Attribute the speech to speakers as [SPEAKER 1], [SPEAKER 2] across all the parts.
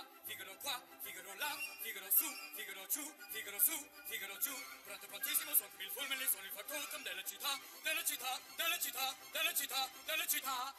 [SPEAKER 1] Figaro qua, Figaro là, Figaro su, Figaro giù, Figaro su, Figaro giù. Pronto prontissimo, sono il fulmine, sono il factotum della città, della città, della città, della città, della città.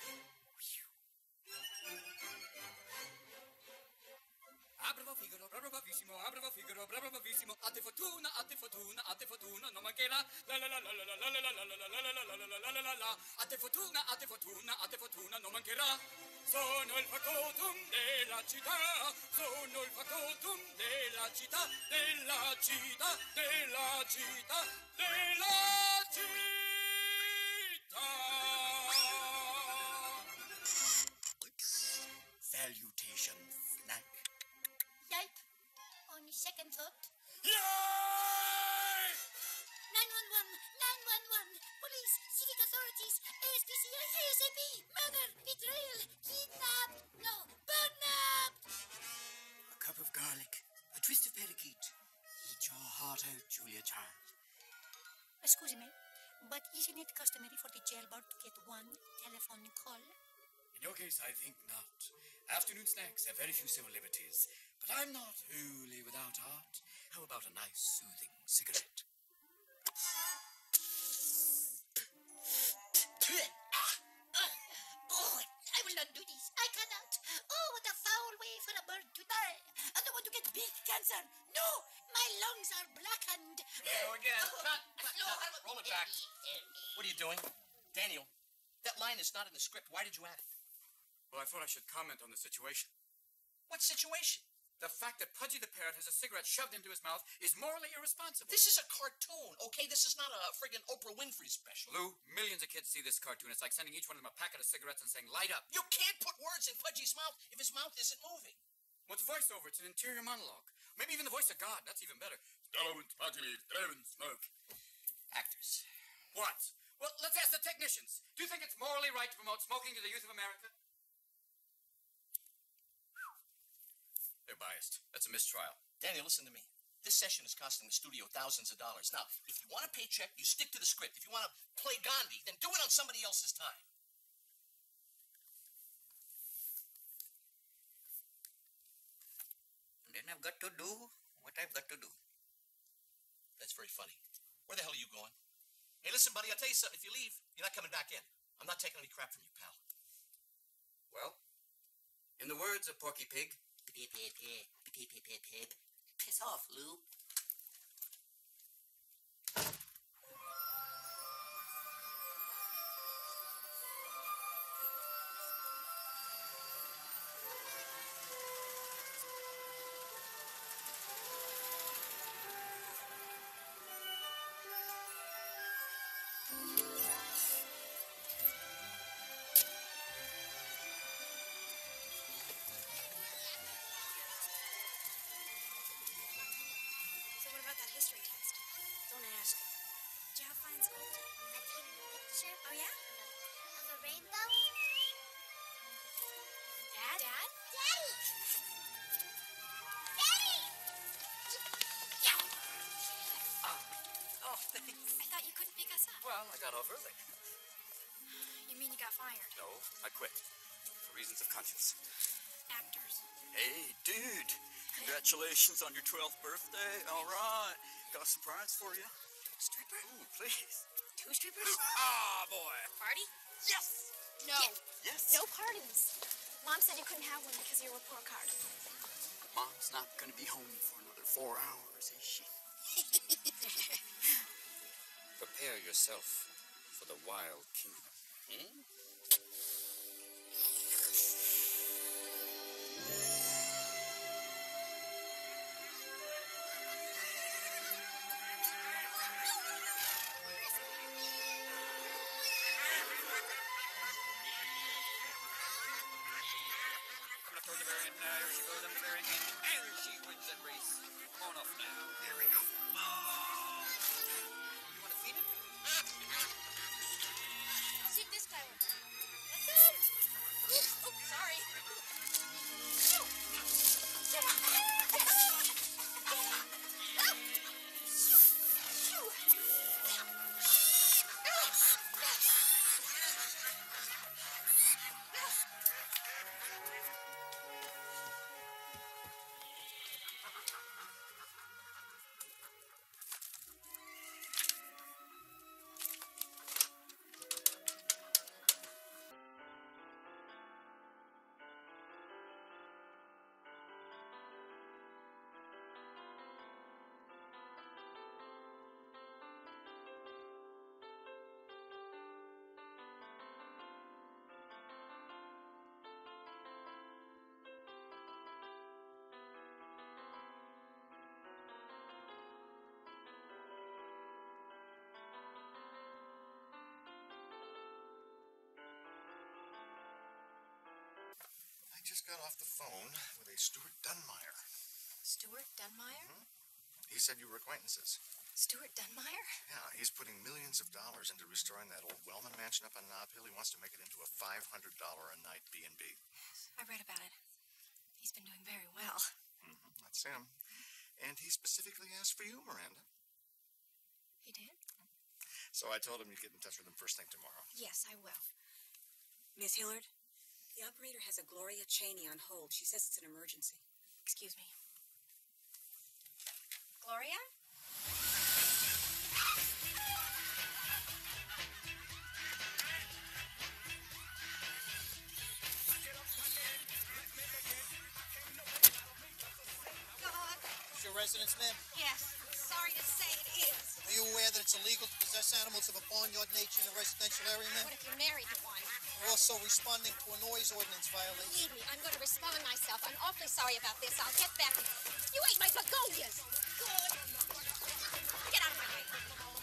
[SPEAKER 1] Bravo Figaro, bravo bravissimo, bravo Figaro, bravo bravissimo. A te fortuna, a te fortuna, a te fortuna, non mancherà. La la la la la la la la la la la la la la la la la la. A te fortuna, a te fortuna, a te fortuna, non mancherà. Sono il factotum della città, sono il factotum della città, della città, della città, della città.
[SPEAKER 2] Salutations, snack.
[SPEAKER 3] Yipe. Only second thought.
[SPEAKER 1] Yay!
[SPEAKER 3] 911, 911. Police, civic authorities, ASPCA, ASAP. Murder, betrayal, kidnap. No, burnapped.
[SPEAKER 2] A cup of garlic, a twist of parakeet. Eat your heart out, Julia Child.
[SPEAKER 3] Excuse me, but isn't it customary for the jailbird to get one telephone call?
[SPEAKER 1] In your case, I think not. Afternoon snacks have very few civil liberties. But I'm not wholly without heart. How about a nice, soothing cigarette?
[SPEAKER 3] Oh, I will not do this. I cannot. Oh, what a foul way for a bird to die. I don't want to get big cancer. No, my lungs are blackened.
[SPEAKER 4] Here we go again. Cut.
[SPEAKER 3] No,
[SPEAKER 4] Roll it back. What are you doing? Daniel, that line is not in the script. Why did you add it?
[SPEAKER 1] Well, I thought I should comment on the situation.
[SPEAKER 4] What situation?
[SPEAKER 1] The fact that Pudgy the Parrot has a cigarette shoved into his mouth is morally irresponsible.
[SPEAKER 4] This is a cartoon, okay? This is not a friggin' Oprah Winfrey special.
[SPEAKER 1] Lou, millions of kids see this cartoon. It's like sending each one of them a packet of cigarettes and saying, light up.
[SPEAKER 4] You can't put words in Pudgy's mouth if his mouth isn't moving.
[SPEAKER 1] What's voiceover? It's an interior monologue. Maybe even the voice of God. That's even better. Stella and Pudgy, Draven Smoke.
[SPEAKER 4] Actors.
[SPEAKER 1] What? Well, let's ask the technicians. Do you think it's morally right to promote smoking to the youth of America? They're biased. That's a mistrial.
[SPEAKER 4] Daniel, listen to me. This session is costing the studio thousands of dollars. Now, if you want a paycheck, you stick to the script. If you want to play Gandhi, then do it on somebody else's time.
[SPEAKER 2] Then I've got to do what I've got to do.
[SPEAKER 4] That's very funny. Where the hell are you going? Hey, listen, buddy, I'll tell you something. If you leave, you're not coming back in. I'm not taking any crap from you, pal.
[SPEAKER 1] Well, in the words of Porky Pig,
[SPEAKER 2] Piss off, Lou.
[SPEAKER 5] So what about that history test? Don't ask. Did you have fine school?
[SPEAKER 3] A teeny picture
[SPEAKER 5] Oh, yeah?
[SPEAKER 3] of a rainbow.
[SPEAKER 5] Dad? Dad?
[SPEAKER 3] Daddy! Daddy!
[SPEAKER 1] oh, thanks.
[SPEAKER 5] I thought you couldn't pick us up.
[SPEAKER 1] Well, I got off early.
[SPEAKER 5] You mean you got fired?
[SPEAKER 1] No, I quit. For reasons of conscience.
[SPEAKER 5] Actors.
[SPEAKER 6] Hey, dude. Congratulations on your 12th birthday. All right. Got a surprise for you.
[SPEAKER 5] Stripper?
[SPEAKER 6] Ooh, please.
[SPEAKER 5] 2 strippers?
[SPEAKER 6] Ah, boy.
[SPEAKER 5] Party?
[SPEAKER 6] Yes.
[SPEAKER 5] No.
[SPEAKER 6] Yes.
[SPEAKER 5] No parties. Mom said you couldn't have one because of your report card.
[SPEAKER 6] Mom's not going to be home for another 4 hours, is she?
[SPEAKER 1] Prepare yourself for the Wild Kingdom. Towards the very end. Here she goes up the very end. And she wins that race. Come on off now. Here we go. You want to feed it?
[SPEAKER 5] Sit this guy one. Oops, oh, sorry.
[SPEAKER 7] just got off the phone with a Stuart Dunmeyer.
[SPEAKER 5] Stuart Dunmeyer?
[SPEAKER 7] He said you were acquaintances.
[SPEAKER 5] Stuart Dunmeyer?
[SPEAKER 7] Yeah, he's putting millions of dollars into restoring that old Wellman mansion up on Nob Hill. He wants to make it into a $500 a night B&B.
[SPEAKER 5] Yes, I read about it. He's been doing very well.
[SPEAKER 7] That's him. And he specifically asked for you, Miranda.
[SPEAKER 5] He did?
[SPEAKER 7] So I told him you'd get in touch with him first thing tomorrow.
[SPEAKER 5] Yes, I will.
[SPEAKER 8] Miss Hillard, the operator has a Gloria Cheney on hold. She says it's an emergency.
[SPEAKER 5] Excuse me. Gloria?
[SPEAKER 9] Your residence, ma'am?
[SPEAKER 3] Yes, sorry to say it is.
[SPEAKER 9] Are you aware that it's illegal to possess animals of a barnyard nature in a residential area, ma'am?
[SPEAKER 3] What if you're married to one?
[SPEAKER 9] We're also responding to a noise ordinance violation.
[SPEAKER 3] Believe me, I'm going to respond myself. I'm awfully sorry about this. I'll get back. You ate my begonias. Good. Get out of my way.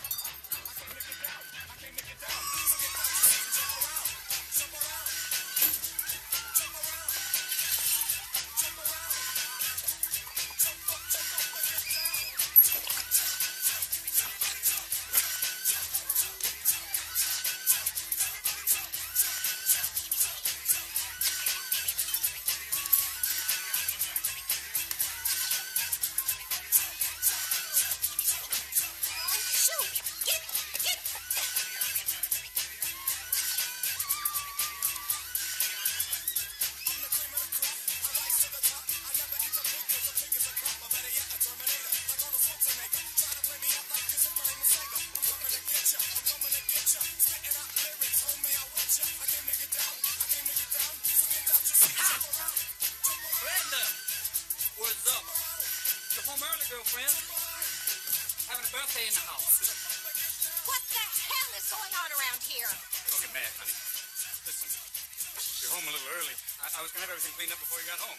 [SPEAKER 1] Brenda! What's up? You're home early, girlfriend. Having a birthday in the house.
[SPEAKER 3] What the hell is going on around here?
[SPEAKER 1] Don't get mad, honey. Listen, you're home a little early. I was going to have everything cleaned up before you got home.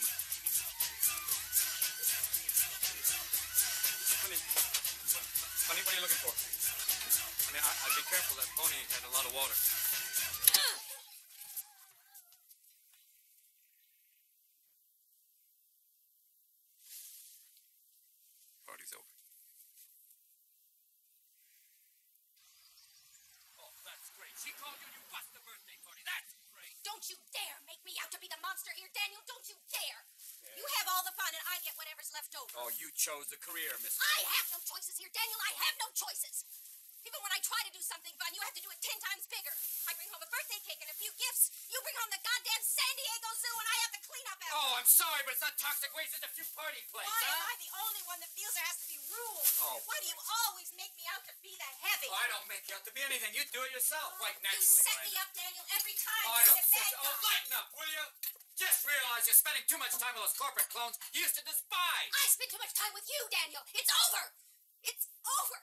[SPEAKER 1] Honey, what are you looking for? Honey, I'd be careful. That pony had a lot of water. Party's over. Oh, that's great. She called you. You bust the birthday party. That's great.
[SPEAKER 3] Don't you dare make me out to be the monster here, Daniel. Don't you dare. You have all the fun, and I get whatever's left over.
[SPEAKER 1] Oh, you chose the career, Miss.
[SPEAKER 3] I have no choices here, Daniel. I have no choices. Even when I try to do something fun, you have to do it 10 times bigger. I bring home a birthday cake and a few gifts. You bring home the goddamn San Diego Zoo, and I have to clean up after.
[SPEAKER 1] Oh, I'm sorry, but it's not toxic waste. It's a few party plates,
[SPEAKER 3] Why am
[SPEAKER 1] huh?
[SPEAKER 3] I the only one that feels there has to be rules?
[SPEAKER 1] Oh.
[SPEAKER 3] Why do you always make me out to be the heavy?
[SPEAKER 1] Oh, I don't make you out to be anything. You do it yourself, quite
[SPEAKER 3] You
[SPEAKER 1] naturally.
[SPEAKER 3] set me
[SPEAKER 1] Miranda.
[SPEAKER 3] up, Daniel, every time.
[SPEAKER 1] Oh, I don't
[SPEAKER 3] You're the
[SPEAKER 1] set
[SPEAKER 3] bad
[SPEAKER 1] you. Oh,
[SPEAKER 3] guy.
[SPEAKER 1] lighten up, will you? Just realize you're spending too much time with those corporate clones you used to despise.
[SPEAKER 3] I spend too much time with you, Daniel. It's over. It's over.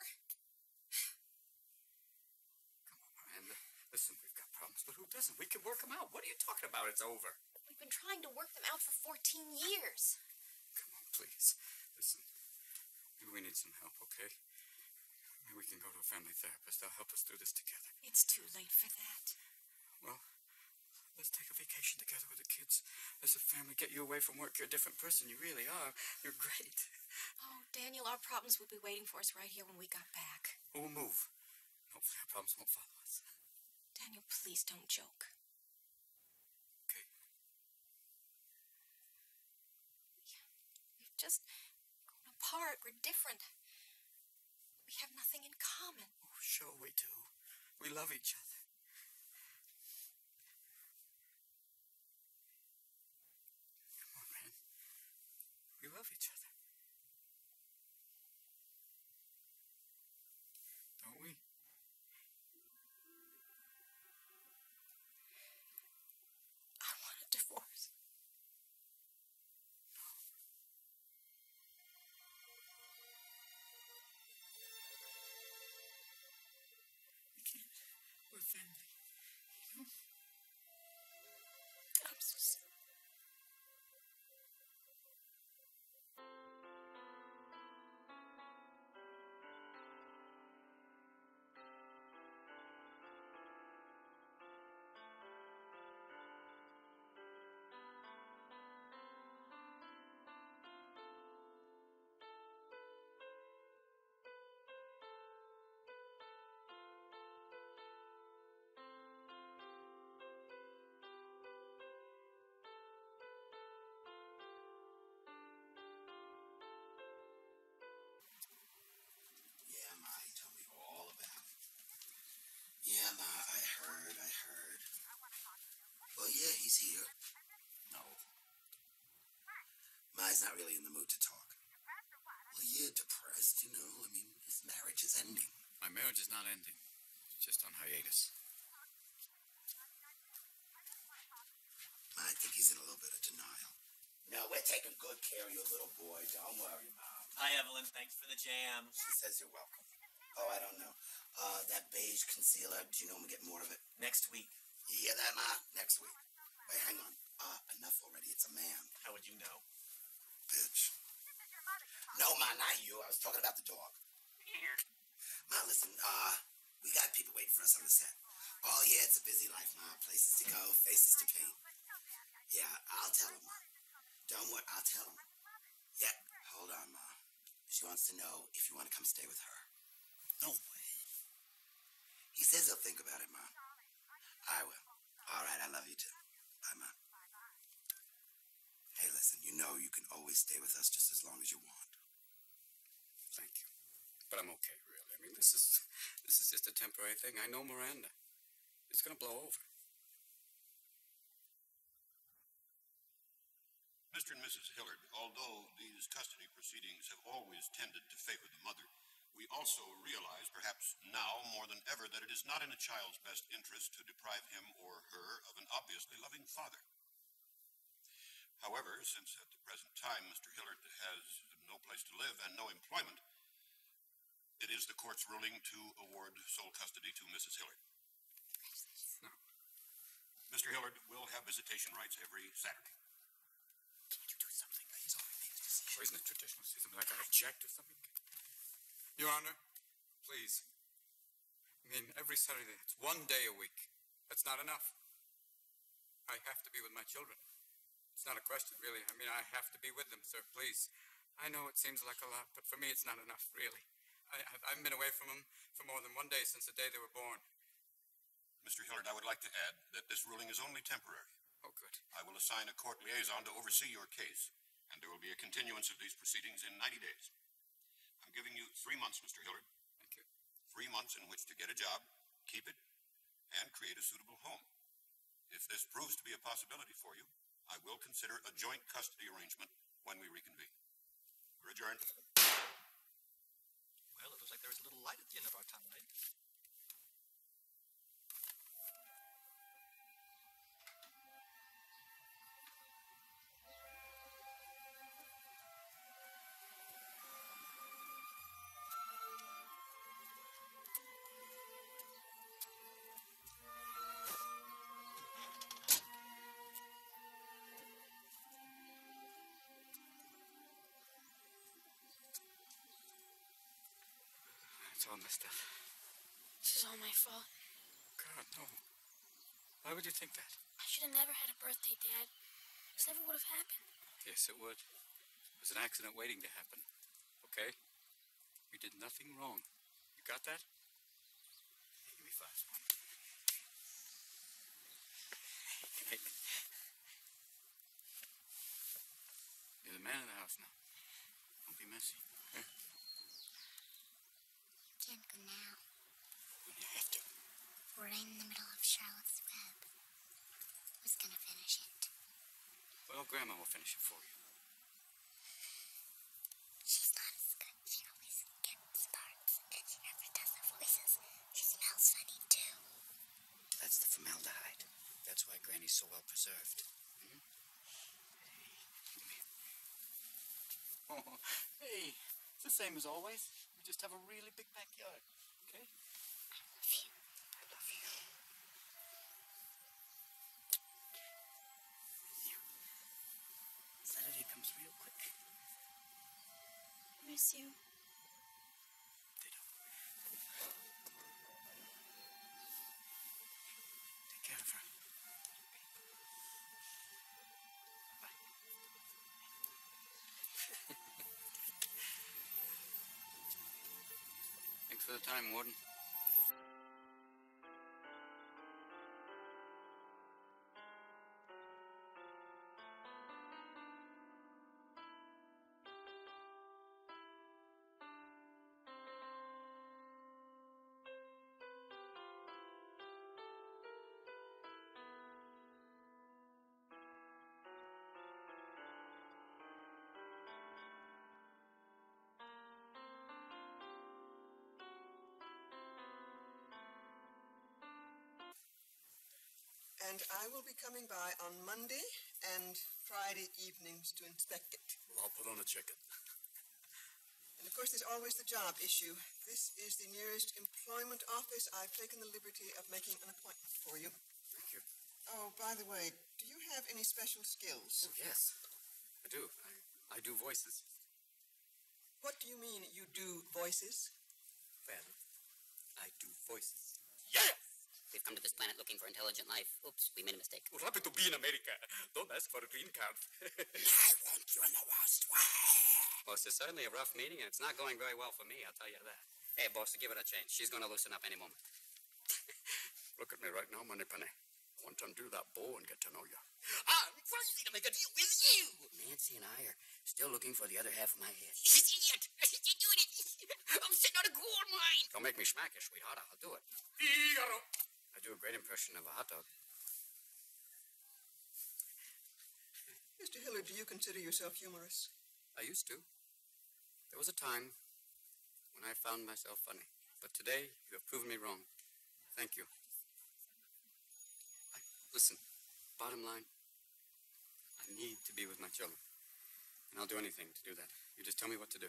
[SPEAKER 1] Miranda, listen, we've got problems, but who doesn't? We can work them out. What are you talking about? It's over.
[SPEAKER 5] We've been trying to work them out for 14 years.
[SPEAKER 1] Come on, please. Listen, maybe we need some help, okay? Maybe we can go to a family therapist. They'll help us through this together.
[SPEAKER 5] It's too late for that.
[SPEAKER 1] Well, let's take a vacation together with the kids. As a family, get you away from work. You're a different person. You really are. You're great.
[SPEAKER 5] Oh, Daniel, our problems will be waiting for us right here when we got back.
[SPEAKER 1] We'll move. Hopefully our problems won't follow us.
[SPEAKER 5] Daniel, please don't joke.
[SPEAKER 1] Okay.
[SPEAKER 5] We've just grown apart. We're different. We have nothing in common.
[SPEAKER 1] Oh, sure we do. We love each other. Come on, man. We love each other. Don't we?
[SPEAKER 5] I want a divorce.
[SPEAKER 1] We can't. We're family.
[SPEAKER 5] I'm so sorry.
[SPEAKER 10] really in the mood to talk. Well, you're depressed, you know. I mean, his marriage is ending.
[SPEAKER 1] My marriage is not ending. It's just on hiatus.
[SPEAKER 10] I think he's in a little bit of denial. No, we're taking good care of your little boy. Don't worry, Mom.
[SPEAKER 11] Hi, Evelyn. Thanks for the jam.
[SPEAKER 10] She says you're welcome. Oh, I don't know. That beige concealer, do you know when we get more of it?
[SPEAKER 11] Next week.
[SPEAKER 10] You hear that, Ma? Next week. Wait, hang on. Enough already. It's a man.
[SPEAKER 11] How would you know?
[SPEAKER 10] Bitch. No, Ma, not you. I was talking about the dog. Ma, listen, we got people waiting for us on the set. Oh, yeah, it's a busy life, Ma. Places to go, faces to paint. Yeah, I'll tell him, Ma. Don't worry, I'll tell him. Yeah, hold on, Ma. She wants to know if you want to come stay with her. No way. He says he'll think about it, Ma. I will. All right, I love you too. Bye, Ma. Hey, listen, you know you can always stay with us just as long as you want.
[SPEAKER 1] Thank you. But I'm okay, really. I mean, this is just a temporary thing. I know Miranda. It's going to blow over.
[SPEAKER 12] Mr. and Mrs. Hillard, although these custody proceedings have always tended to favor the mother, we also realize, perhaps now more than ever, that it is not in a child's best interest to deprive him or her of an obviously loving father. However, since at the present time Mr. Hillard has no place to live and no employment, it is the court's ruling to award sole custody to Mrs. Hillard.
[SPEAKER 1] No.
[SPEAKER 12] Mr. Hillard will have visitation rights every Saturday.
[SPEAKER 10] Can you do something? He's already made a decision.
[SPEAKER 1] Or isn't it traditional? See something like I object or something? Your Honor, please. I mean, every Saturday, it's 1 day a week. That's not enough. I have to be with my children. It's not a question, really. I mean, I have to be with them, sir, please. I know it seems like a lot, but for me, it's not enough, really. I've been away from them for more than 1 day since the day they were born.
[SPEAKER 12] Mr. Hillard, I would like to add that this ruling is only temporary.
[SPEAKER 1] Oh, good.
[SPEAKER 12] I will assign a court liaison to oversee your case, and there will be a continuance of these proceedings in 90 days. I'm giving you 3 months, Mr. Hillard.
[SPEAKER 1] Thank you.
[SPEAKER 12] 3 months in which to get a job, keep it, and create a suitable home. If this proves to be a possibility for you, I will consider a joint custody arrangement when we reconvene. We're adjourned.
[SPEAKER 11] Well, it looks like there's a little light at the end of our tunnel, eh?
[SPEAKER 1] It's all messed up.
[SPEAKER 5] This is all my fault.
[SPEAKER 1] God, no. Why would you think that?
[SPEAKER 5] I should have never had a birthday, Dad. This never would have happened.
[SPEAKER 1] Yes, it would. It was an accident waiting to happen. Okay? You did nothing wrong. You got that? Hey, give me 5. Hey. You're the man of the house now. Don't be messy. Huh?
[SPEAKER 13] Can't go now.
[SPEAKER 1] You have to.
[SPEAKER 13] We're right in the middle of Charlotte's Web. Who's gonna finish it?
[SPEAKER 1] Well, Grandma will finish it for you.
[SPEAKER 13] She's not as good. She always gets parts, and she never does the voices. She smells funny, too.
[SPEAKER 2] That's the formaldehyde. That's why Granny's so well preserved.
[SPEAKER 1] Hmm? Oh, hey, it's the same as always. We just have a really big backyard, okay?
[SPEAKER 13] I love you.
[SPEAKER 2] Saturday comes real quick.
[SPEAKER 5] I miss you.
[SPEAKER 1] Take care of her. Thanks for the time, Warden.
[SPEAKER 14] and I will be coming by on Monday and Friday evenings to inspect it.
[SPEAKER 15] Well, I'll put on a chicken.
[SPEAKER 14] And of course, there's always the job issue. This is the nearest employment office. I've taken the liberty of making an appointment for you.
[SPEAKER 15] Thank you.
[SPEAKER 14] Oh, by the way, do you have any special skills?
[SPEAKER 15] Oh, yes, I do. I do voices.
[SPEAKER 14] What do you mean you do voices?
[SPEAKER 15] Well, I do voices.
[SPEAKER 16] Yes! We've come to this planet looking for intelligent life. Oops, we made a mistake.
[SPEAKER 15] Well, happy to be in America. Don't ask for a green card.
[SPEAKER 10] I want you in the worst way.
[SPEAKER 16] Well, it's certainly a rough meeting, and it's not going very well for me, I'll tell you that. Hey, boss, give it a chance. She's going to loosen up any moment.
[SPEAKER 15] Look at me right now, Moneypenny. I want to undo that bow and get to know you.
[SPEAKER 16] I'm crazy to make a deal with you. Nancy and I are still looking for the other half of my head. Idiot! You're doing it. I'm sitting on a gold mine.
[SPEAKER 15] Don't make me smack you, sweetheart. I'll do it.
[SPEAKER 16] Figaro.
[SPEAKER 15] I do a great impression of a hot dog.
[SPEAKER 14] Mr. Hillard, do you consider yourself humorous?
[SPEAKER 15] I used to. There was a time when I found myself funny. But today, you have proven me wrong. Thank you. Listen, bottom line, I need to be with my children. And I'll do anything to do that. You just tell me what to do.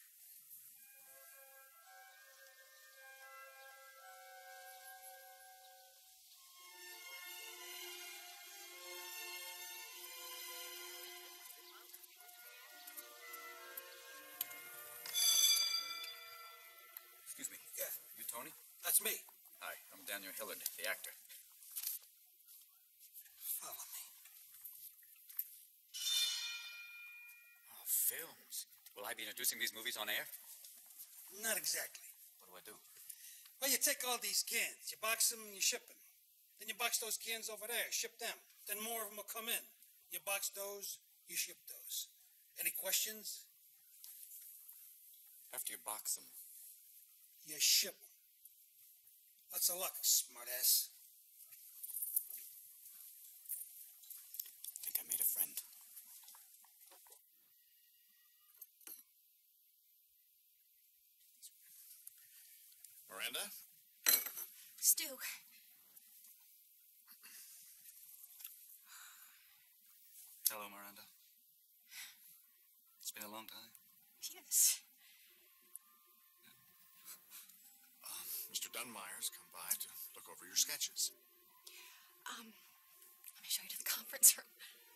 [SPEAKER 15] Excuse me.
[SPEAKER 17] Yeah.
[SPEAKER 15] You Tony?
[SPEAKER 17] That's me.
[SPEAKER 15] Hi, I'm Daniel Hillard, the actor.
[SPEAKER 17] Follow me.
[SPEAKER 15] Oh, films. Will I be introducing these movies on air?
[SPEAKER 17] Not exactly.
[SPEAKER 15] What do I do?
[SPEAKER 17] Well, you take all these cans, you box them and you ship them. Then you box those cans over there, ship them. Then more of them will come in. You box those, you ship those. Any questions?
[SPEAKER 15] After you box them,
[SPEAKER 17] You ship them. Lots of luck, smartass.
[SPEAKER 15] I think I made a friend.
[SPEAKER 7] Miranda?
[SPEAKER 5] Stu.
[SPEAKER 15] Hello, Miranda. It's been a long time.
[SPEAKER 5] Yes.
[SPEAKER 7] Mr. Dunmire's come by to look over your sketches.
[SPEAKER 5] Let me show you to the conference room.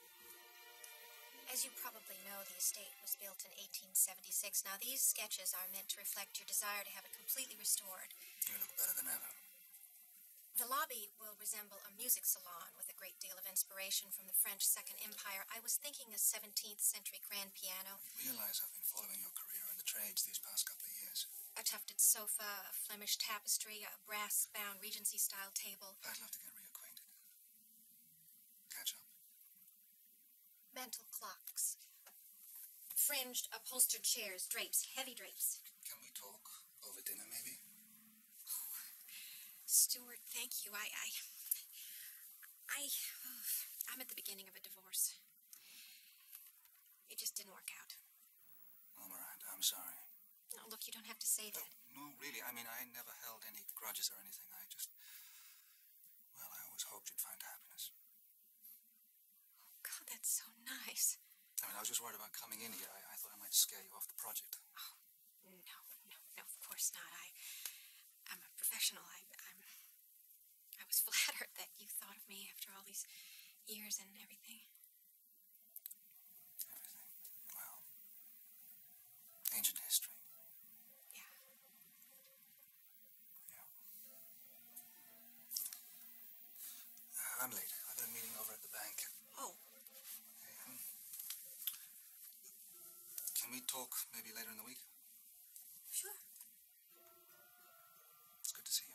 [SPEAKER 3] As you probably know, the estate was built in 1876. Now, these sketches are meant to reflect your desire to have it completely restored.
[SPEAKER 15] You look better than ever.
[SPEAKER 3] The lobby will resemble a music salon with a great deal of inspiration from the French Second Empire. I was thinking a 17th century grand piano.
[SPEAKER 15] You realize I've been following your career in the trades these past couple of years.
[SPEAKER 3] A tufted sofa, a Flemish tapestry, a brass-bound Regency-style table.
[SPEAKER 15] I'd love to get reacquainted. Catch up.
[SPEAKER 3] Mantel clocks. Fringed, upholstered chairs, drapes, heavy drapes.
[SPEAKER 15] Can we talk over dinner, maybe?
[SPEAKER 5] Stuart, thank you. I'm at the beginning of a divorce. It just didn't work out.
[SPEAKER 15] Oh, Miranda, I'm sorry.
[SPEAKER 3] No, look, you don't have to say that.
[SPEAKER 15] No, really. I mean, I never held any grudges or anything. I always hoped you'd find happiness.
[SPEAKER 5] Oh, God, that's so nice.
[SPEAKER 15] I was just worried about coming in here. I thought I might scare you off the project.
[SPEAKER 5] Oh, no, of course not. I'm a professional. I was flattered that you thought of me after all these years and everything.
[SPEAKER 15] Everything? Well, ancient history.
[SPEAKER 5] Yeah.
[SPEAKER 15] I'm late. I've got a meeting over at the bank.
[SPEAKER 5] Oh.
[SPEAKER 15] Hey, can we talk maybe later in the week?
[SPEAKER 5] Sure.
[SPEAKER 15] It's good to see you again.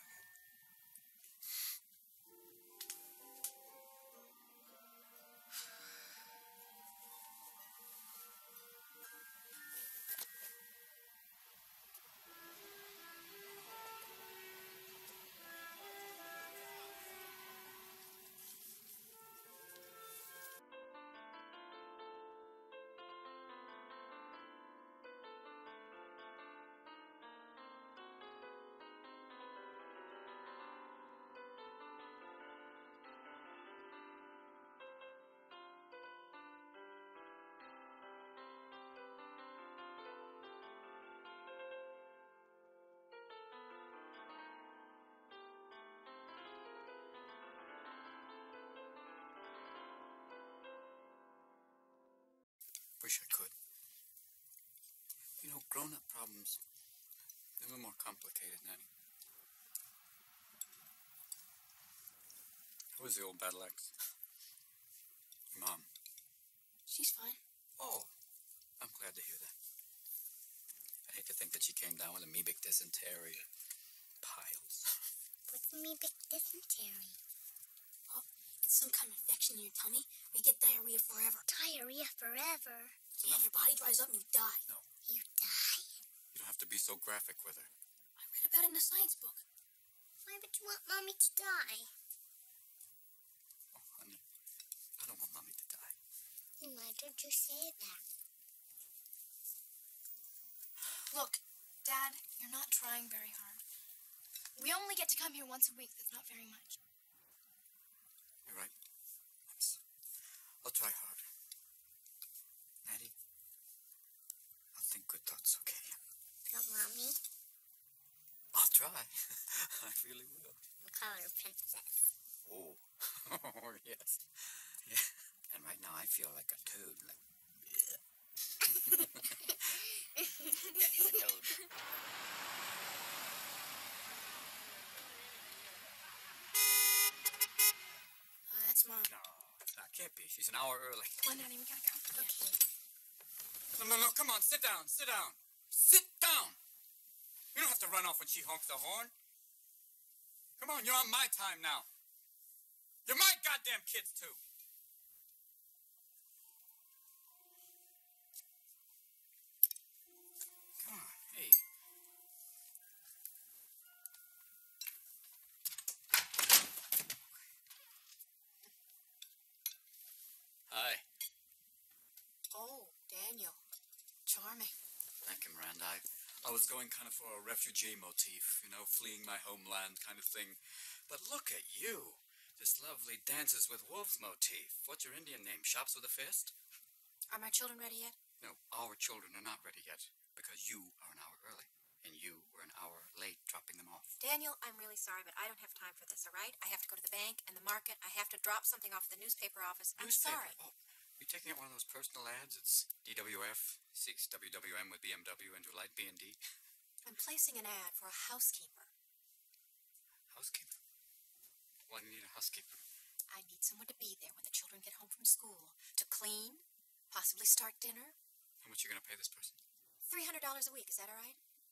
[SPEAKER 15] wish I could. You know, grown-up problems, they're a little more complicated, Nanny. How was the old battle axe? Your mom?
[SPEAKER 5] She's fine.
[SPEAKER 15] Oh, I'm glad to hear that. I hate to think that she came down with amoebic dysentery. Piles.
[SPEAKER 13] What's amoebic dysentery?
[SPEAKER 5] Oh, it's some kind of infection in your tummy. We get diarrhea forever.
[SPEAKER 13] Diarrhea forever?
[SPEAKER 5] Yeah, your body dries up and you die.
[SPEAKER 15] No.
[SPEAKER 13] You die?
[SPEAKER 15] You don't have to be so graphic with her.
[SPEAKER 5] I read about it in a science book.
[SPEAKER 13] Why would you want Mommy to die?
[SPEAKER 15] Oh, honey, I don't want Mommy to die.
[SPEAKER 13] Then why don't you say that?
[SPEAKER 5] Look, Dad, you're not trying very hard. We only get to come here once a week. That's not very much.
[SPEAKER 15] You're right. I'll try harder. Natty, I'll think good thoughts, okay?
[SPEAKER 13] No, Mommy.
[SPEAKER 15] I'll try. I really will.
[SPEAKER 13] We'll call her Princess.
[SPEAKER 15] Oh. Oh, yes. Yeah. And right now I feel like a toad. Like, Daddy's a toad.
[SPEAKER 5] That's Mom.
[SPEAKER 15] No, that can't be. She's an hour early.
[SPEAKER 5] Come on, Nanny, we gotta go. Okay.
[SPEAKER 1] No, come on, sit down. Sit down. You don't have to run off when she honks the horn. Come on, you're on my time now. You're my goddamn kids, too.
[SPEAKER 15] Come on, hey. Hi.
[SPEAKER 5] Oh, Daniel. Charming.
[SPEAKER 15] Thank you, Miranda. I was going kind of for a refugee motif, you know, fleeing my homeland kind of thing. But look at you. This lovely dances with wolves motif. What's your Indian name? Shops with a fist?
[SPEAKER 5] Are my children ready yet?
[SPEAKER 15] No, our children are not ready yet because you are an hour early and you were an hour late dropping them off.
[SPEAKER 5] Daniel, I'm really sorry, but I don't have time for this, all right? I have to go to the bank and the market. I have to drop something off at the newspaper office. I'm sorry.
[SPEAKER 15] Oh, you taking out one of those personal ads? It's DWF, seeks WWM with BMW and light B&D.
[SPEAKER 5] I'm placing an ad for a housekeeper.
[SPEAKER 15] Housekeeper? Why do you need a housekeeper?
[SPEAKER 5] I need someone to be there when the children get home from school. To clean, possibly start dinner.
[SPEAKER 15] How much are you going to pay this person?
[SPEAKER 5] $300 a week, is that all right?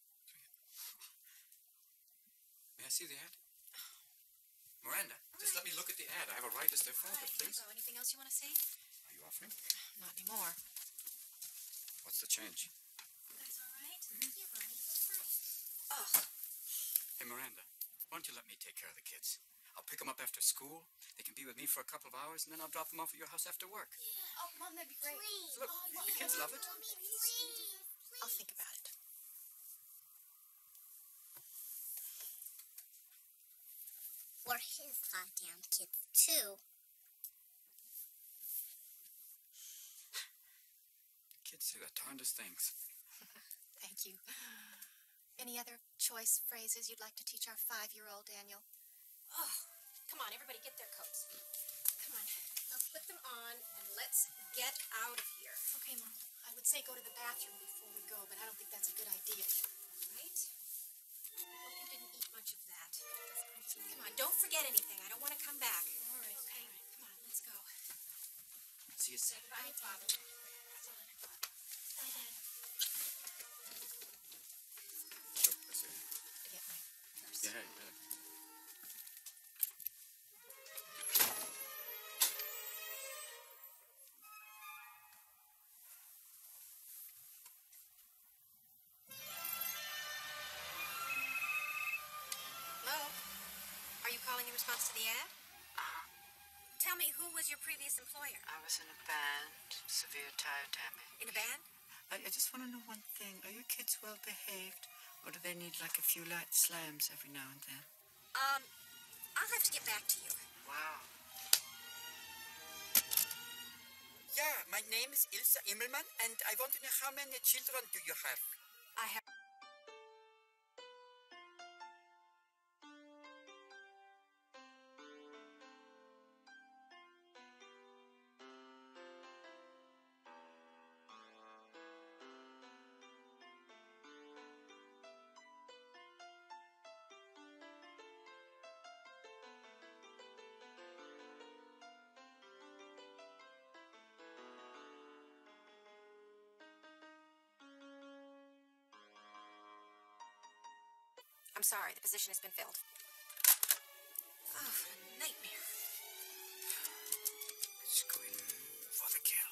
[SPEAKER 15] May I see the ad? Miranda, just let me look at the ad. I have a right to stay further, please.
[SPEAKER 5] So, anything else you want to say?
[SPEAKER 15] Are you offering?
[SPEAKER 5] Not anymore.
[SPEAKER 15] What's the change?
[SPEAKER 5] That's all right.
[SPEAKER 13] Yeah, Mommy.
[SPEAKER 5] Oh,
[SPEAKER 15] Hey, Miranda, why don't you let me take care of the kids? I'll pick them up after school. They can be with me for a couple of hours, and then I'll drop them off at your house after work.
[SPEAKER 5] oh, Mom, that'd be great.
[SPEAKER 13] Please.
[SPEAKER 15] Look, the kids love it.
[SPEAKER 13] Mommy, please.
[SPEAKER 5] I'll think about it.
[SPEAKER 13] We're his goddamn kids, too.
[SPEAKER 15] Kids say the darndest things.
[SPEAKER 5] Thank you. Any other choice phrases you'd like to teach our 5-year-old Daniel? Oh, come on, everybody get their coats. Come on, let's put them on and let's get out of here. Okay, Mom. I would say go to the bathroom before we go, but I don't think that's a good idea. Right? Well, you didn't eat much of that. Come on, don't forget anything. I don't want to come back. All right. Okay, come on, let's go.
[SPEAKER 15] See you soon.
[SPEAKER 5] Bye, Father. Bye, Dad.
[SPEAKER 15] Sure, I see.
[SPEAKER 5] To get my purse.
[SPEAKER 15] Yeah, you better.
[SPEAKER 5] Hello? Are you calling in response to the ad? Tell me, who was your previous employer?
[SPEAKER 18] I was in a band, severe tire damage.
[SPEAKER 5] In a band?
[SPEAKER 18] I just want to know one thing. Are your kids well behaved? Or do they need like a few light slams every now and then?
[SPEAKER 5] I'll have to get back to you.
[SPEAKER 18] Wow.
[SPEAKER 2] Yeah, my name is Ilsa Immelman, and I want to know how many children do you have?
[SPEAKER 5] I have... sorry. The position has been filled. Oh, what a nightmare.
[SPEAKER 16] Let's go in for the kill.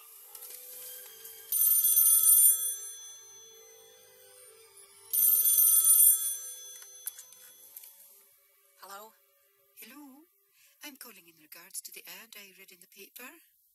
[SPEAKER 5] Hello?
[SPEAKER 18] Hello. I'm calling in regards to the ad I read in the paper.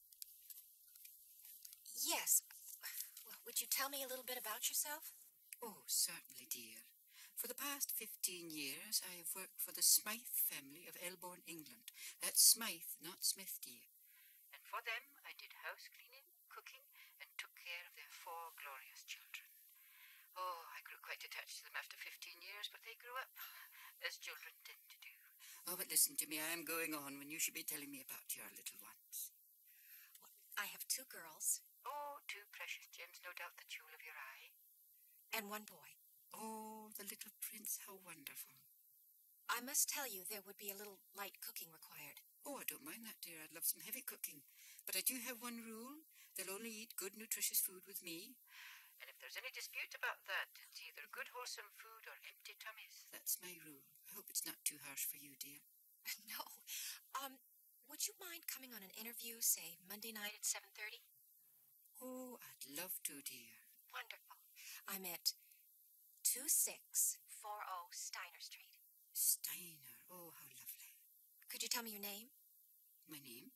[SPEAKER 5] Yes. Well, would you tell me a little bit about yourself?
[SPEAKER 18] Oh, certainly, dear. For the past 15 years, I have worked for the Smythe family of Elborn, England. That's Smythe, not Smith, dear. And for them, I did house cleaning, cooking, and took care of their 4 glorious children. Oh, I grew quite attached to them after 15 years, but they grew up, as children tend to do. Oh, but listen to me, I am going on when you should be telling me about your little ones.
[SPEAKER 5] Well, I have 2 girls.
[SPEAKER 18] Oh, 2 precious gems, no doubt the jewel of your eye.
[SPEAKER 5] And 1 boy.
[SPEAKER 18] Oh, the little prince, how wonderful.
[SPEAKER 5] I must tell you, there would be a little light cooking required.
[SPEAKER 18] Oh, I don't mind that, dear. I'd love some heavy cooking. But I do have one rule. They'll only eat good, nutritious food with me. And if there's any dispute about that, it's either good, wholesome food or empty tummies. That's my rule. I hope it's not too harsh for you, dear.
[SPEAKER 5] No. Would you mind coming on an interview, say, Monday night at 7:30?
[SPEAKER 18] Oh, I'd love to, dear.
[SPEAKER 5] Wonderful. I'm at 2640 Steiner Street.
[SPEAKER 18] Steiner. Oh, how lovely.
[SPEAKER 5] Could you tell me your name?
[SPEAKER 18] My name?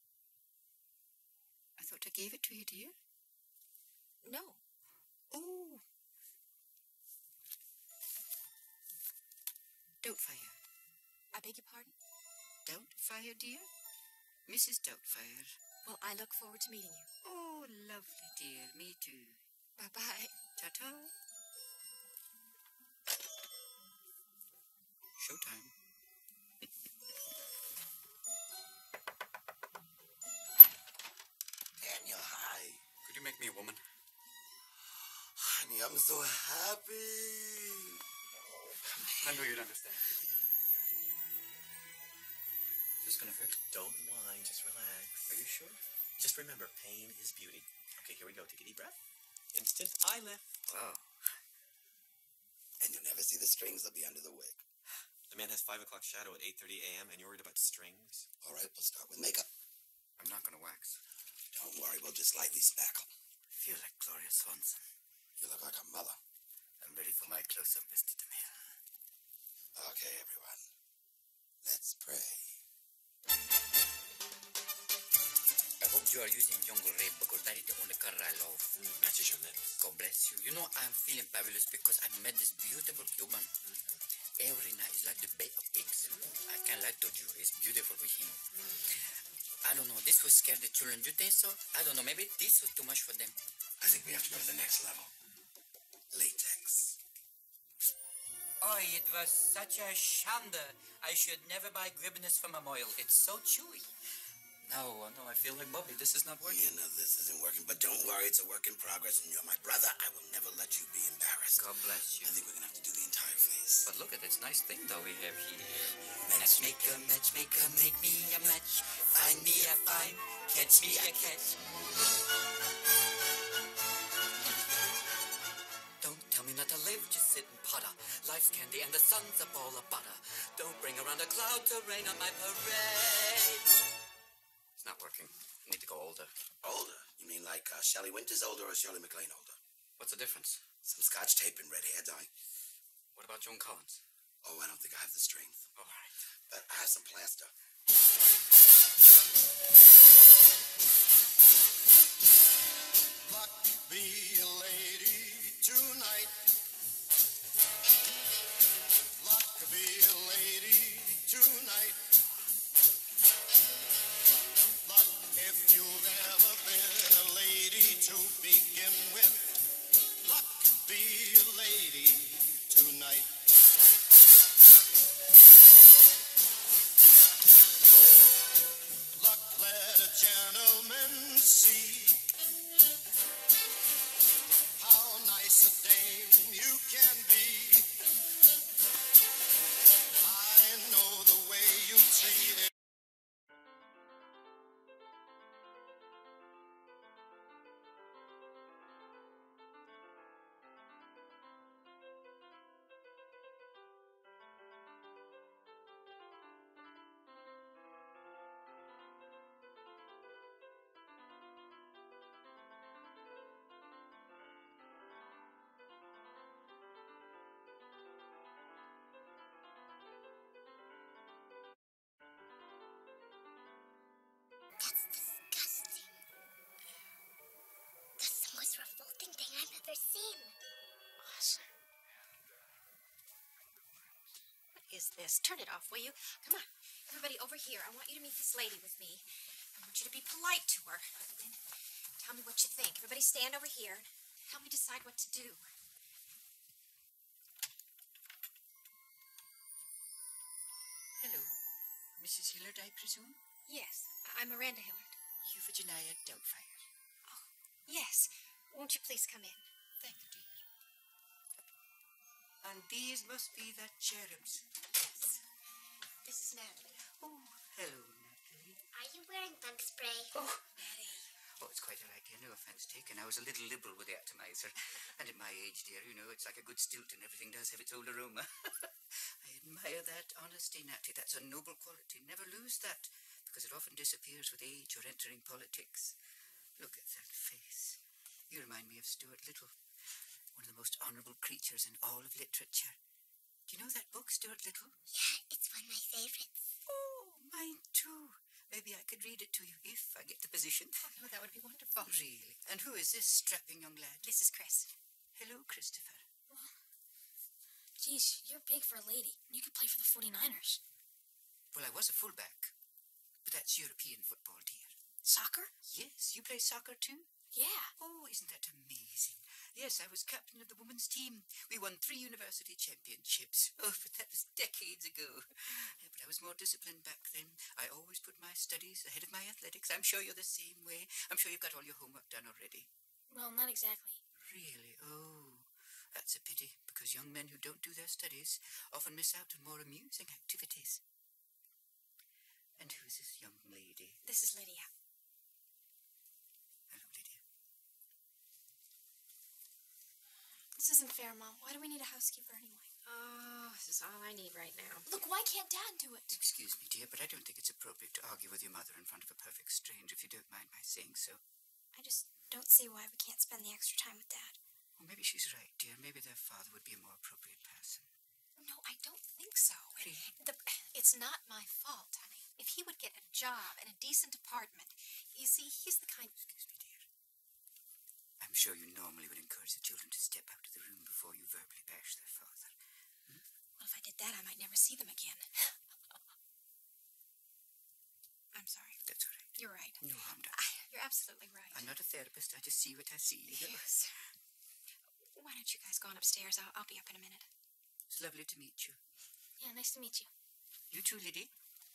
[SPEAKER 18] I thought I gave it to you, dear.
[SPEAKER 5] No.
[SPEAKER 18] Oh. Doubtfire.
[SPEAKER 5] I beg your pardon?
[SPEAKER 18] Doubtfire, dear? Mrs. Doubtfire.
[SPEAKER 5] Well, I look forward to meeting you.
[SPEAKER 18] Oh, lovely, dear. Me too.
[SPEAKER 5] Bye-bye.
[SPEAKER 18] Ta-ta. Showtime.
[SPEAKER 10] Daniel, hi.
[SPEAKER 15] Could you make me a woman?
[SPEAKER 10] Honey, I'm so happy.
[SPEAKER 15] I knew you'd understand.
[SPEAKER 11] Is this gonna hurt? Don't whine, just relax.
[SPEAKER 15] Are you sure?
[SPEAKER 11] Just remember, pain is beauty. Okay, here we go. Take a deep breath. Instant eye lift.
[SPEAKER 16] Wow.
[SPEAKER 10] And you'll never see the strings. They'll be under the wig.
[SPEAKER 11] The man has 5 o'clock shadow at 8:30 a.m. and you're worried about strings?
[SPEAKER 10] All right, we'll start with makeup.
[SPEAKER 15] I'm not gonna wax.
[SPEAKER 10] Don't worry, we'll just lightly spackle.
[SPEAKER 16] Feel like Gloria Swanson.
[SPEAKER 10] You look like a mother.
[SPEAKER 16] I'm ready for my close-up, Mr. DeMille.
[SPEAKER 10] Okay, everyone. Let's pray.
[SPEAKER 16] I hope you are using Jungle Rape because that is the only color I love.
[SPEAKER 11] Matches your lips.
[SPEAKER 16] God bless you. You know, I'm feeling fabulous because I met this beautiful human. Every night is like the Bay of Pigs. I can't lie to you. It's beautiful with him. I don't know. This will scare the children. You think so? I don't know. Maybe this was too much for them.
[SPEAKER 10] I think we have to go to the next level. Latex.
[SPEAKER 16] Oh, it was such a shanda. I should never buy Gribnus from a moil. It's so chewy.
[SPEAKER 15] No, I feel like Bobby. This is not working.
[SPEAKER 10] Yeah, no, this isn't working. But don't worry, it's a work in progress. And you're my brother. I will never let you be embarrassed.
[SPEAKER 16] God bless you.
[SPEAKER 10] I think we're going to have to do the entire face.
[SPEAKER 15] But look at this nice thing, though, we have here.
[SPEAKER 16] Matchmaker, matchmaker, make me a match. Find me a find, catch me a catch. Don't tell me not to live, just sit and putter. Life's candy and the sun's a ball of butter. Don't bring around a cloud to rain on my parade.
[SPEAKER 15] It's not working. I need to go older.
[SPEAKER 10] Older? You mean like Shelley Winters older or Shirley MacLaine older?
[SPEAKER 15] What's the difference?
[SPEAKER 10] Some scotch tape and red hair dye.
[SPEAKER 15] What about Joan Collins?
[SPEAKER 10] Oh, I don't think I have the strength.
[SPEAKER 15] All right.
[SPEAKER 10] But I have some plaster.
[SPEAKER 9] Luck be a lady tonight. Luck be a lady tonight. Luck, if you've ever been a lady to begin with. Luck be a lady tonight. Luck, let a gentleman see how nice a dame you can be. I know the way you treat it.
[SPEAKER 13] That's disgusting. That's the most revolting thing I've ever seen.
[SPEAKER 5] Awesome. What is this? Turn it off, will you? Come on. Everybody over here. I want you to meet this lady with me. I want you to be polite to her. And tell me what you think. Everybody stand over here and help me decide what to do.
[SPEAKER 18] Hello. Mrs. Hillard, I presume?
[SPEAKER 5] Yes, I'm Miranda Hillard.
[SPEAKER 18] Euphigenia Doubtfire.
[SPEAKER 5] Yes. Won't you please come in?
[SPEAKER 18] Thank you, dear. And these must be the cherubs.
[SPEAKER 5] This is Natalie.
[SPEAKER 18] Oh, hello, Natalie.
[SPEAKER 13] Are you wearing bug spray?
[SPEAKER 18] Oh, Oh, it's quite all right, dear. No offense taken. I was a little liberal with the atomizer. And at my age, dear, you know, it's like a good Stilton. Everything does have its old aroma. I admire that honesty, Natty. That's a noble quality. Never lose that, because it often disappears with age or entering politics. Look at that face. You remind me of Stuart Little, one of the most honourable creatures in all of literature. Do you know that book, Stuart Little?
[SPEAKER 13] Yeah, it's one of my favorites.
[SPEAKER 18] Oh, mine too. Maybe I could read it to you if I get the position.
[SPEAKER 5] Oh, that would be wonderful.
[SPEAKER 18] Really? And who is this strapping young lad?
[SPEAKER 5] This is Chris.
[SPEAKER 18] Hello, Christopher.
[SPEAKER 3] Geez, you're big for a lady. You could play for the 49ers.
[SPEAKER 18] Well, I was a fullback. But that's European football, dear.
[SPEAKER 3] Soccer?
[SPEAKER 18] Yes, you play soccer too?
[SPEAKER 3] Yeah.
[SPEAKER 18] Oh, isn't that amazing? Yes, I was captain of the women's team. We won 3 university championships. Oh, but that was decades ago. But I was more disciplined back then. I always put my studies ahead of my athletics. I'm sure you're the same way. I'm sure you've got all your homework done already.
[SPEAKER 3] Well, not exactly.
[SPEAKER 18] Really? Oh, that's a pity, because young men who don't do their studies often miss out on more amusing activities. And who's this young lady?
[SPEAKER 5] This is Lydia.
[SPEAKER 18] Hello, Lydia.
[SPEAKER 3] This isn't fair, Mom. Why do we need a housekeeper anyway?
[SPEAKER 5] Oh, this is all I need right now.
[SPEAKER 3] Look, why can't Dad do it?
[SPEAKER 18] Excuse me, dear, but I don't think it's appropriate to argue with your mother in front of a perfect stranger, if you don't mind my saying so.
[SPEAKER 3] I just don't see why we can't spend the extra time with Dad.
[SPEAKER 18] Well, maybe she's right, dear. Maybe their father would be a more appropriate person.
[SPEAKER 5] No, I don't think so. It's not my fault, honey. If he would get a job and a decent apartment, you see, he's the kind...
[SPEAKER 18] Excuse me, dear. I'm sure you normally would encourage the children to step out of the room before you verbally bash their father.
[SPEAKER 5] Well, if I did that, I might never see them again. I'm sorry.
[SPEAKER 18] That's all right.
[SPEAKER 5] You're right.
[SPEAKER 18] No harm done.
[SPEAKER 5] You're absolutely right.
[SPEAKER 18] I'm not a therapist. I just see what I see.
[SPEAKER 5] Yes. Why don't you guys go on upstairs? I'll be up in a minute.
[SPEAKER 18] It's lovely to meet you.
[SPEAKER 3] Yeah, nice to meet you.
[SPEAKER 18] You too, Liddy.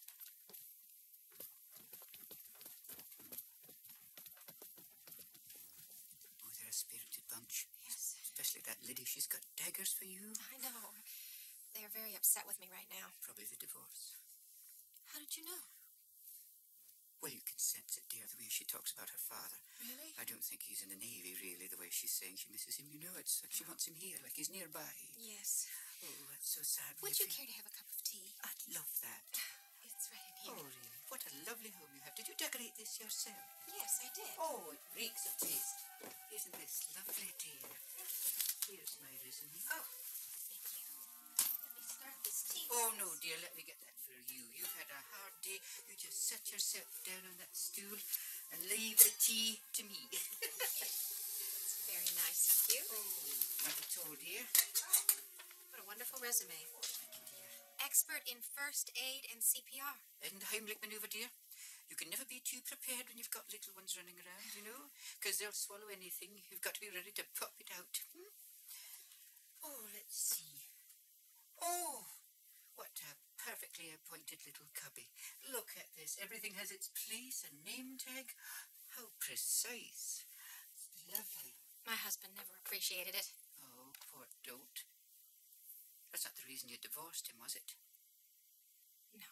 [SPEAKER 18] Oh, they're a spirited bunch.
[SPEAKER 5] Yes.
[SPEAKER 18] Especially that Liddy. She's got daggers for you.
[SPEAKER 5] I know. They're very upset with me right now.
[SPEAKER 18] Probably the divorce.
[SPEAKER 5] How did you know?
[SPEAKER 18] Well, you can sense it, dear, the way she talks about her father.
[SPEAKER 5] Really?
[SPEAKER 18] I don't think he's in the Navy, really, the way she's saying she misses him. You know, it's like she wants him here, like he's nearby.
[SPEAKER 5] Yes.
[SPEAKER 18] Oh, that's so sad.
[SPEAKER 5] Would you care to have a cup of tea?
[SPEAKER 18] I'd love that.
[SPEAKER 5] It's right in here.
[SPEAKER 18] Oh, really? What a lovely home you have. Did you decorate this yourself?
[SPEAKER 5] Yes, I did.
[SPEAKER 18] Oh, it reeks of taste. Isn't this lovely, dear? Here's my resume.
[SPEAKER 5] Oh, thank you. Let me start this tea.
[SPEAKER 18] Oh, no, dear, let me get that for you. You've had a hard day. You just sit yourself down on that stool and leave the tea to me.
[SPEAKER 5] It's very nice of you.
[SPEAKER 18] Oh, not at all, dear.
[SPEAKER 5] What a wonderful resume. Expert in first aid and CPR.
[SPEAKER 18] And Heimlich maneuver, dear. You can never be too prepared when you've got little ones running around, you know, because they'll swallow anything. You've got to be ready to pop it out. Oh, let's see. Oh, what a perfectly appointed little cubby. Look at this. Everything has its place, a name tag. How precise. It's lovely.
[SPEAKER 5] My husband never appreciated it.
[SPEAKER 18] Oh, poor dolt. That's not the reason you divorced him, was it?
[SPEAKER 5] No.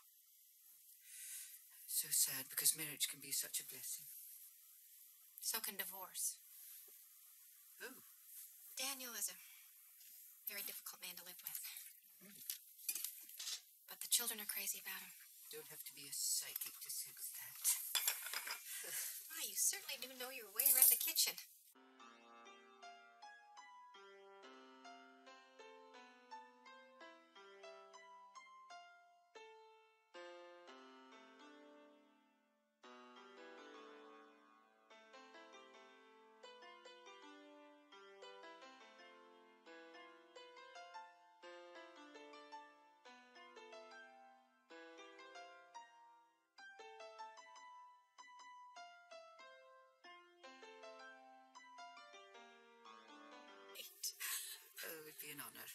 [SPEAKER 18] So sad, because marriage can be such a blessing.
[SPEAKER 5] So can divorce.
[SPEAKER 18] Oh.
[SPEAKER 5] Daniel is a very difficult man to live with. But the children are crazy about him.
[SPEAKER 18] Don't have to be a psychic to sense that.
[SPEAKER 5] Why, you certainly do know your way around the kitchen.
[SPEAKER 18] an honor.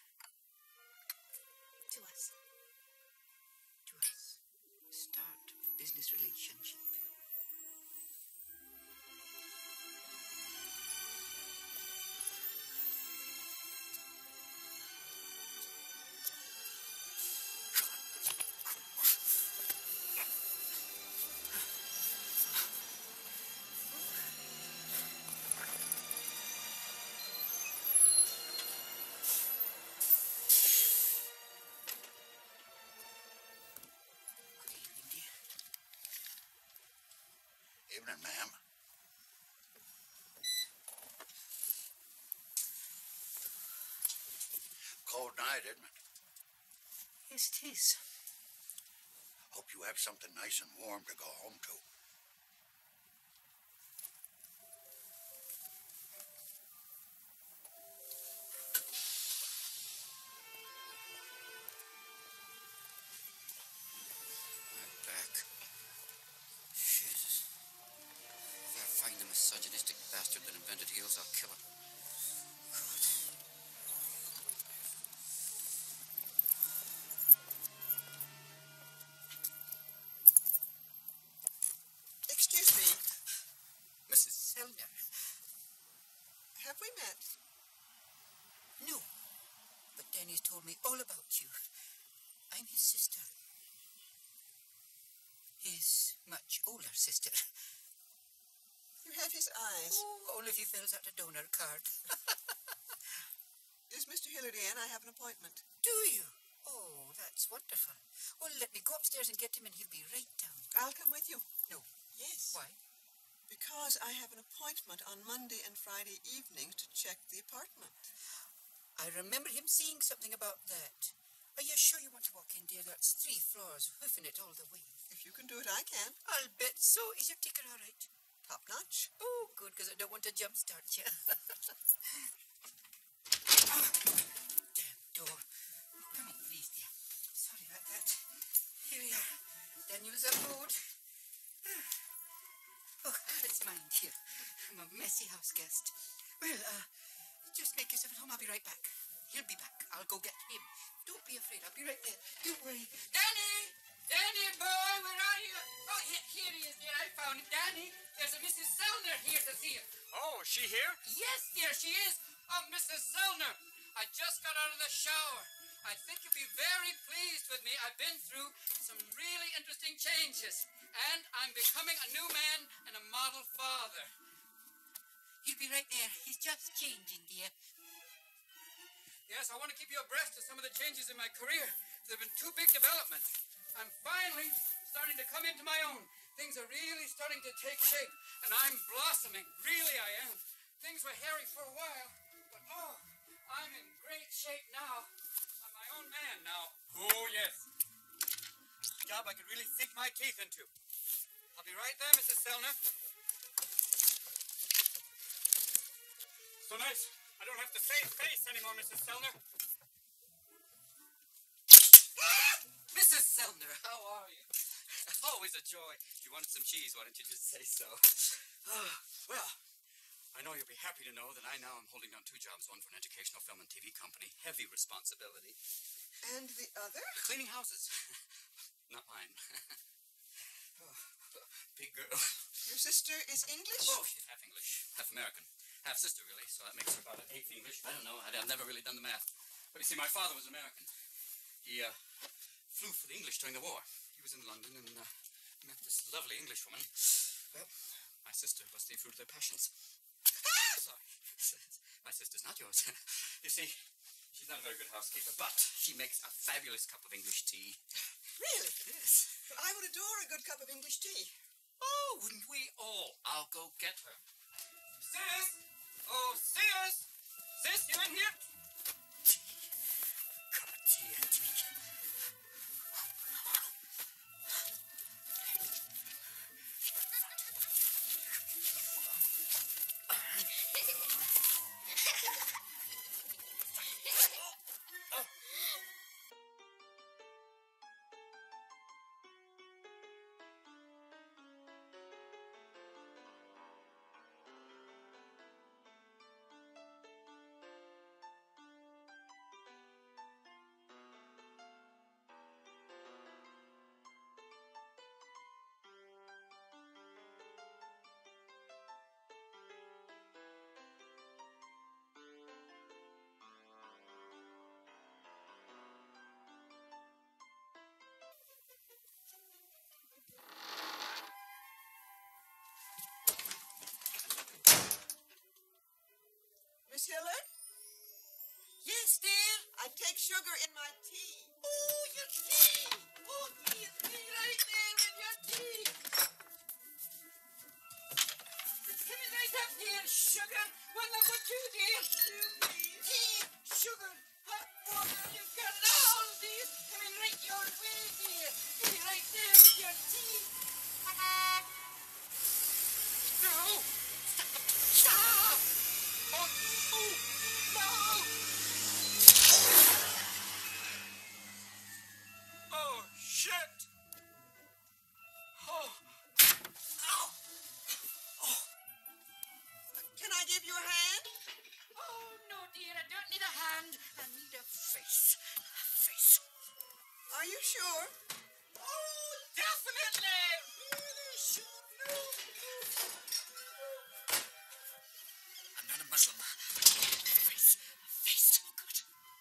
[SPEAKER 5] To us.
[SPEAKER 18] To us. Start of business relationship.
[SPEAKER 10] Evening, ma'am. Cold night, isn't it?
[SPEAKER 18] Yes, it is.
[SPEAKER 10] Hope you have something nice and warm to go home to.
[SPEAKER 16] Misogynistic bastard that invented heels, I'll kill him.
[SPEAKER 14] Excuse me.
[SPEAKER 18] Mrs. Selner.
[SPEAKER 14] Have we met?
[SPEAKER 18] No. But Danny's told me all about you. I'm his sister. His much older sister.
[SPEAKER 14] You have his eyes.
[SPEAKER 18] Oh, only if he fills out a donor card.
[SPEAKER 14] Is Mr. Hillard in? I have an appointment.
[SPEAKER 18] Do you? Oh, that's wonderful. Well, let me go upstairs and get him, and he'll be right down.
[SPEAKER 14] I'll come with you.
[SPEAKER 18] No.
[SPEAKER 14] Yes.
[SPEAKER 18] Why?
[SPEAKER 14] Because I have an appointment on Monday and Friday evenings to check the apartment.
[SPEAKER 18] I remember him saying something about that. Are you sure you want to walk in, dear? That's 3 floors, hoofing it all the way.
[SPEAKER 14] If you can do it, I can.
[SPEAKER 18] I'll bet so. Is your ticker all right?
[SPEAKER 14] Top notch.
[SPEAKER 18] Oh, good, because I don't want to jumpstart you. Damn door. Come in, please, dear. Sorry about that. Here we are. Daniel's abode. Oh, it's mine, dear. I'm a messy house guest. Well, just make yourself at home. I'll be right back. He'll be back. I'll go get him. Don't be afraid. I'll be right there. Don't worry. Danny! Danny, boy, where are you? Oh, here he is, dear. I found him. Danny, there's a Mrs. Selner here to see you.
[SPEAKER 15] Oh, is she here?
[SPEAKER 18] Yes, dear, she is. Oh, Mrs. Selner, I just got out of the shower. I think you'll be very pleased with me. I've been through some really interesting changes, and I'm becoming a new man and a model father. He'll be right there. He's just changing, dear.
[SPEAKER 15] Yes, I want to keep you abreast of some of the changes in my career. There have been 2 big developments. I'm finally starting to come into my own. Things are really starting to take shape, and I'm blossoming. Really, I am. Things were hairy for a while, but oh, I'm in great shape now. I'm my own man now. Oh, yes. Job I could really sink my teeth into. I'll be right there, Mrs. Selner. So nice. I don't have to save face anymore, Mrs. Selner.
[SPEAKER 18] Mrs. Selner, how are you? Always a joy. If you wanted some cheese, why don't you just say so?
[SPEAKER 15] Well, I know you'll be happy to know that I now am holding down 2 jobs, one for an educational film and TV company. Heavy responsibility.
[SPEAKER 14] And the other?
[SPEAKER 15] Cleaning houses. Not mine. Big girl.
[SPEAKER 14] Your sister is English?
[SPEAKER 15] Oh, she's half English, half American. Half sister, really, so that makes her about an 1/8 English. I don't know. I've never really done the math. But you see, my father was American. He flew for the English during the war. He was in London and met this lovely English woman. Well, my sister was the fruit of their passions. Sorry. My sister's not yours. You see, she's not a very good housekeeper, but she makes a fabulous cup of English tea.
[SPEAKER 14] Really?
[SPEAKER 15] Yes.
[SPEAKER 14] Well, I would adore a good cup of English tea.
[SPEAKER 15] Oh, wouldn't we all? I'll go get her. Sis! Oh, sis! Sis, you in here?
[SPEAKER 18] Cup of tea, Auntie.
[SPEAKER 14] Hillard?
[SPEAKER 18] Yes, dear?
[SPEAKER 14] I take sugar in my tea.
[SPEAKER 18] Oh, your tea! Oh, tea is right there in your tea. Come in right up, dear. Sugar. 1 number 2, dear. Tea, sugar, hot water. You've got it all, dear. Come in right your way, dear. Be right there with your tea. No! Stop! Oh, no! Oh, shit! Oh. Ow! Oh.
[SPEAKER 14] Can I give you a hand?
[SPEAKER 18] Oh, no, dear, I don't need a hand. I need a face. A face.
[SPEAKER 14] Are you sure?
[SPEAKER 18] Oh, definitely! Really sure. No. I'm not a Muslim. Face. Face. Oh, good.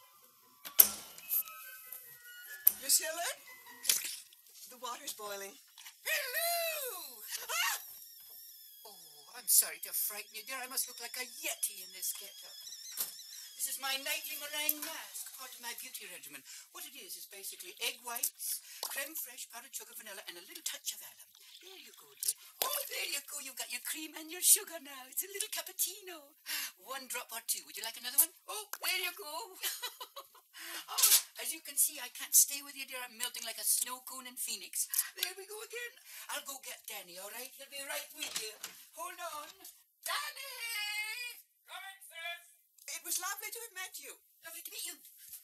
[SPEAKER 14] Miss Hillard? The water's boiling.
[SPEAKER 18] Hello! Ah! Oh, I'm sorry to frighten you, dear. I must look like a yeti in this get-up. This is my nightly meringue mask, part of my beauty regimen. What it is basically egg whites, creme fraiche, powdered sugar, vanilla, and a little touch of alum. There you go, dear. Oh, there you go. You've got your cream and your sugar now. It's a little cappuccino. 1 drop or 2. Would you like another one? Oh, there you go. Oh, as you can see, I can't stay with you, dear. I'm melting like a snow cone in Phoenix. There we go again. I'll go get Danny, all right? He'll be right with you. Hold on. Danny!
[SPEAKER 1] Coming, sis!
[SPEAKER 14] It was lovely to have met you.
[SPEAKER 18] Lovely to meet you.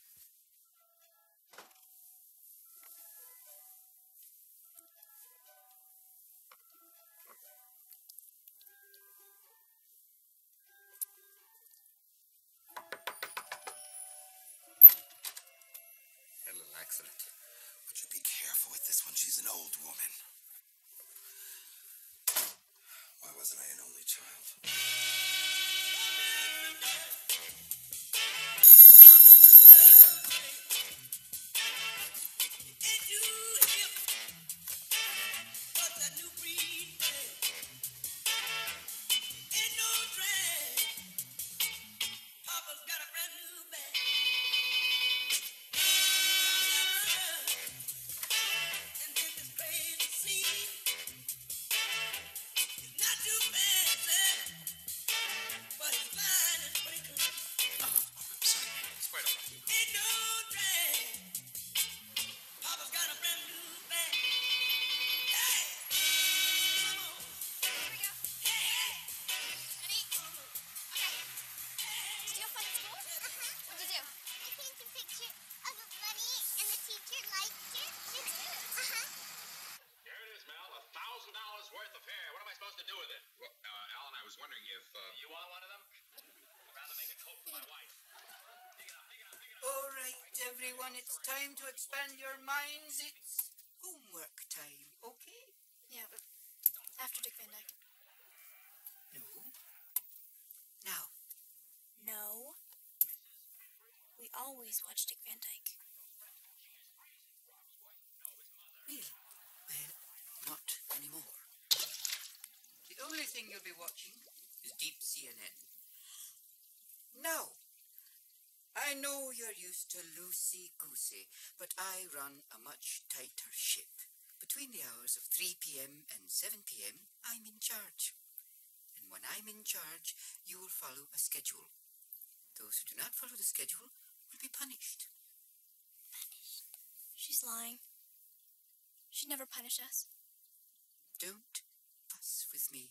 [SPEAKER 10] Had a little accident. Would you be careful with this one? She's an old woman. Why wasn't I an only child?
[SPEAKER 18] All right, everyone, it's time to expand your minds. It's homework time, okay?
[SPEAKER 5] Yeah, but after Dick Van Dyke.
[SPEAKER 18] No. Now.
[SPEAKER 5] No. We always watch Dick Van Dyke.
[SPEAKER 18] Really? Well, not anymore. The only thing you'll be watching is Deep CNN. Now, I know you're used to loosey-goosey, but I run a much tighter ship. Between the hours of 3 p.m. and 7 p.m., I'm in charge. And when I'm in charge, you will follow a schedule. Those who do not follow the schedule will be punished.
[SPEAKER 5] Punished? She's lying. She'd never punish us.
[SPEAKER 18] Don't fuss with me.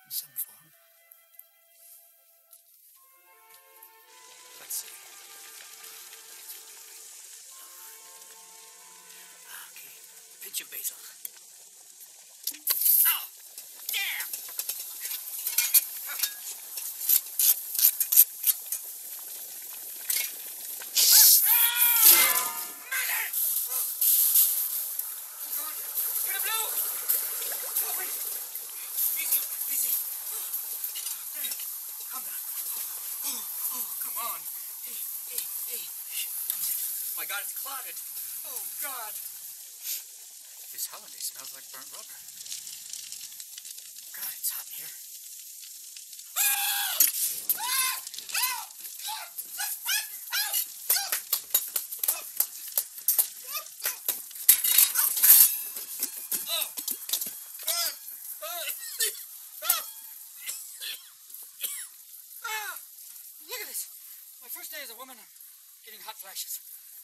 [SPEAKER 18] in some form. Let's see. Okay, pinch of basil. Oh, damn!
[SPEAKER 15] Oh my God, it's clotted. Oh God.
[SPEAKER 18] This holiday smells like burnt rubber. God, it's hot in here.
[SPEAKER 15] Look at this. My first day as a woman, I'm getting hot flashes.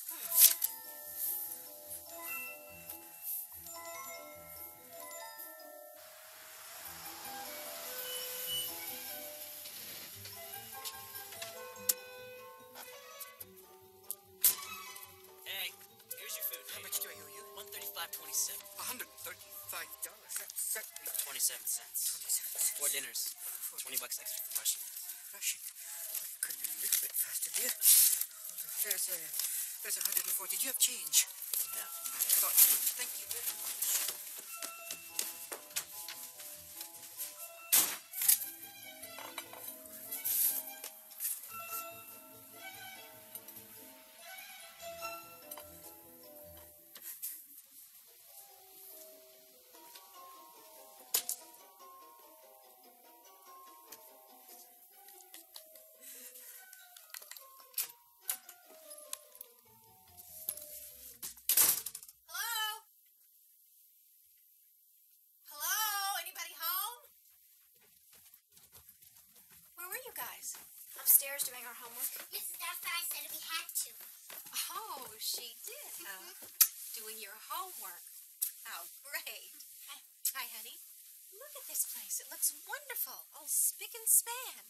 [SPEAKER 11] Hey, here's your food.
[SPEAKER 18] How much do I owe you?
[SPEAKER 11] $135.27.
[SPEAKER 18] $135. That's
[SPEAKER 11] 27 cents. 4 dinners. $20 extra for rushing.
[SPEAKER 18] rushing. Could have been a little bit faster, dear. There's 140. Do you have change?
[SPEAKER 11] Yeah.
[SPEAKER 18] I thought you wouldn't. Thank you very much.
[SPEAKER 5] Upstairs doing our homework.
[SPEAKER 13] Mrs. Doubtfire said we had to.
[SPEAKER 5] Oh, she did, huh? Doing your homework. How great. Hi, honey. Look at this place. It looks wonderful. All spick and span.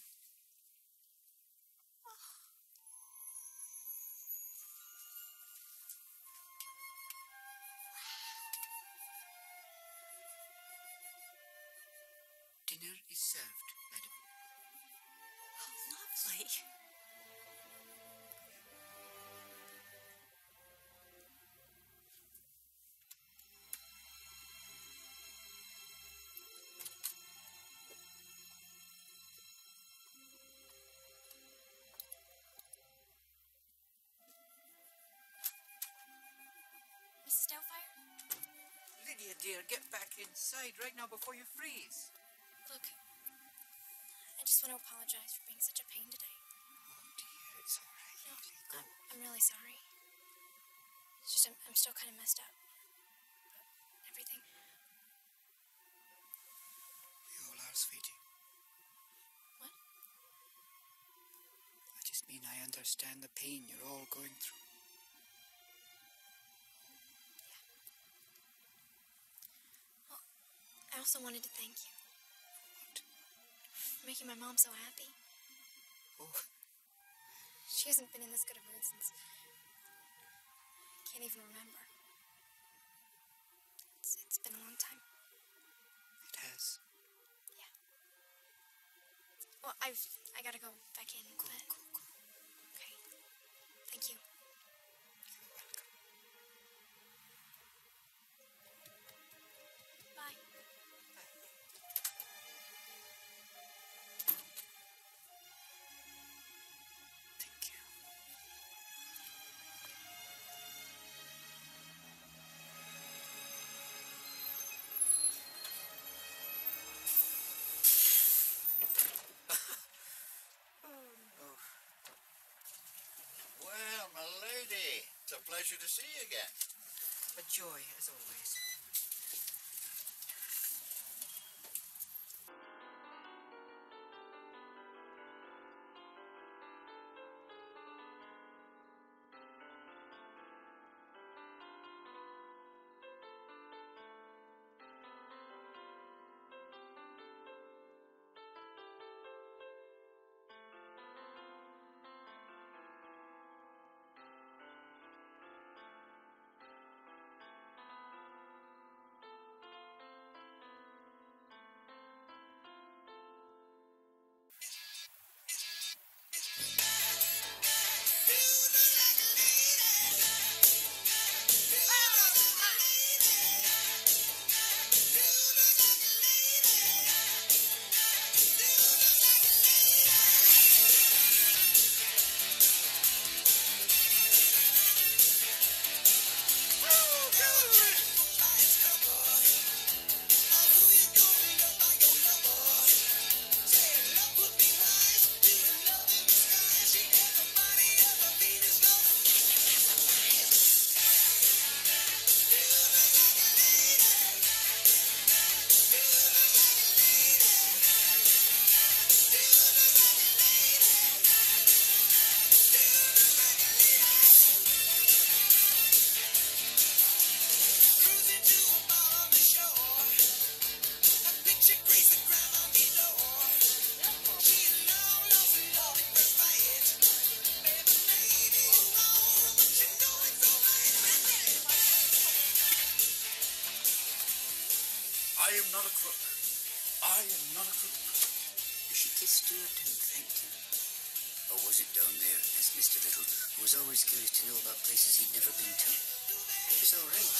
[SPEAKER 18] Dinner is served, madam.
[SPEAKER 5] Lovely. Mrs. Doubtfire?
[SPEAKER 18] Lydia, dear, get back inside right now before you freeze.
[SPEAKER 5] Look, I just want to apologize for being such a pain today.
[SPEAKER 18] Oh, dear, it's all right.
[SPEAKER 5] No,
[SPEAKER 18] Go.
[SPEAKER 5] I'm really sorry. It's just I'm still kind of messed up. Everything.
[SPEAKER 18] We all are, sweetie.
[SPEAKER 5] What?
[SPEAKER 18] I just mean I understand the pain you're all going through.
[SPEAKER 5] I also wanted to thank you. For making my mom so happy.
[SPEAKER 18] Oh.
[SPEAKER 5] She hasn't been in this good a mood since... I can't even remember. It's been a long time.
[SPEAKER 18] It has.
[SPEAKER 5] Yeah. Well, I gotta go back in.
[SPEAKER 18] Go.
[SPEAKER 5] Okay. Thank you.
[SPEAKER 18] You're welcome.
[SPEAKER 5] Bye.
[SPEAKER 18] Thank you.
[SPEAKER 10] Well, my lady, it's a pleasure to see you again.
[SPEAKER 18] A joy, as always.
[SPEAKER 15] I am not a crook. I am not a crook.
[SPEAKER 16] She kissed Stuart and thanked him. Or was it down there, asked Mr. Little, who was always curious to know about places he'd never been to. It was all right.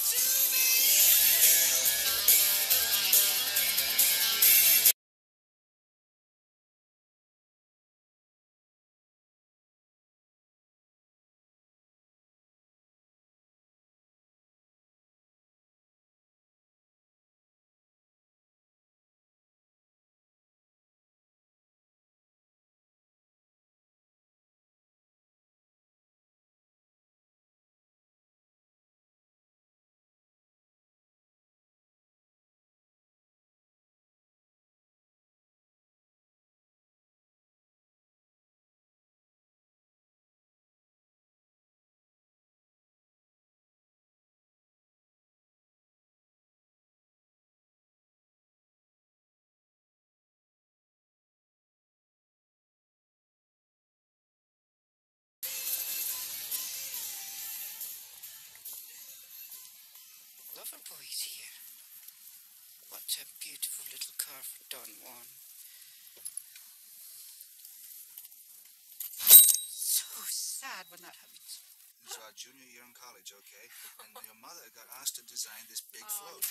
[SPEAKER 16] Loverboy's here. What a beautiful little car for Don Juan. So sad when that happens.
[SPEAKER 19] It was our junior year in college, okay? And your mother got asked to design this big float.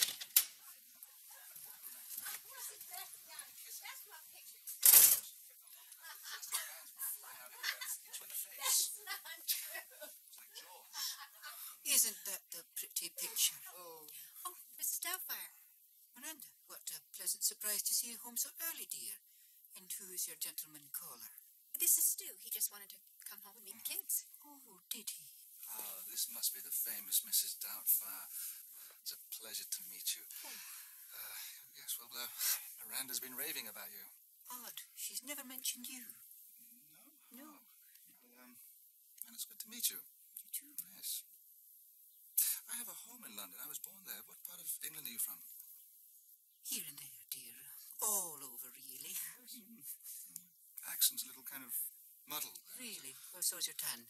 [SPEAKER 18] Isn't that the pretty picture? Oh, Mrs. Doubtfire. Miranda, what a pleasant surprise to see you home so early, dear. And who's your gentleman caller?
[SPEAKER 5] This is Stu. He just wanted to come home and meet the kids.
[SPEAKER 18] Oh, did he?
[SPEAKER 19] Oh, this must be the famous Mrs. Doubtfire. It's a pleasure to meet you. Yes, well, Miranda's been raving about you.
[SPEAKER 18] Odd. She's never mentioned you. No.
[SPEAKER 19] And it's good to meet you.
[SPEAKER 18] You too.
[SPEAKER 19] Yes. I have a home in London. I was born there. What part of England are you from?
[SPEAKER 18] Here and there, dear. All over, really.
[SPEAKER 19] Accent's a little kind of muddled.
[SPEAKER 18] Really? Well, so's your tan.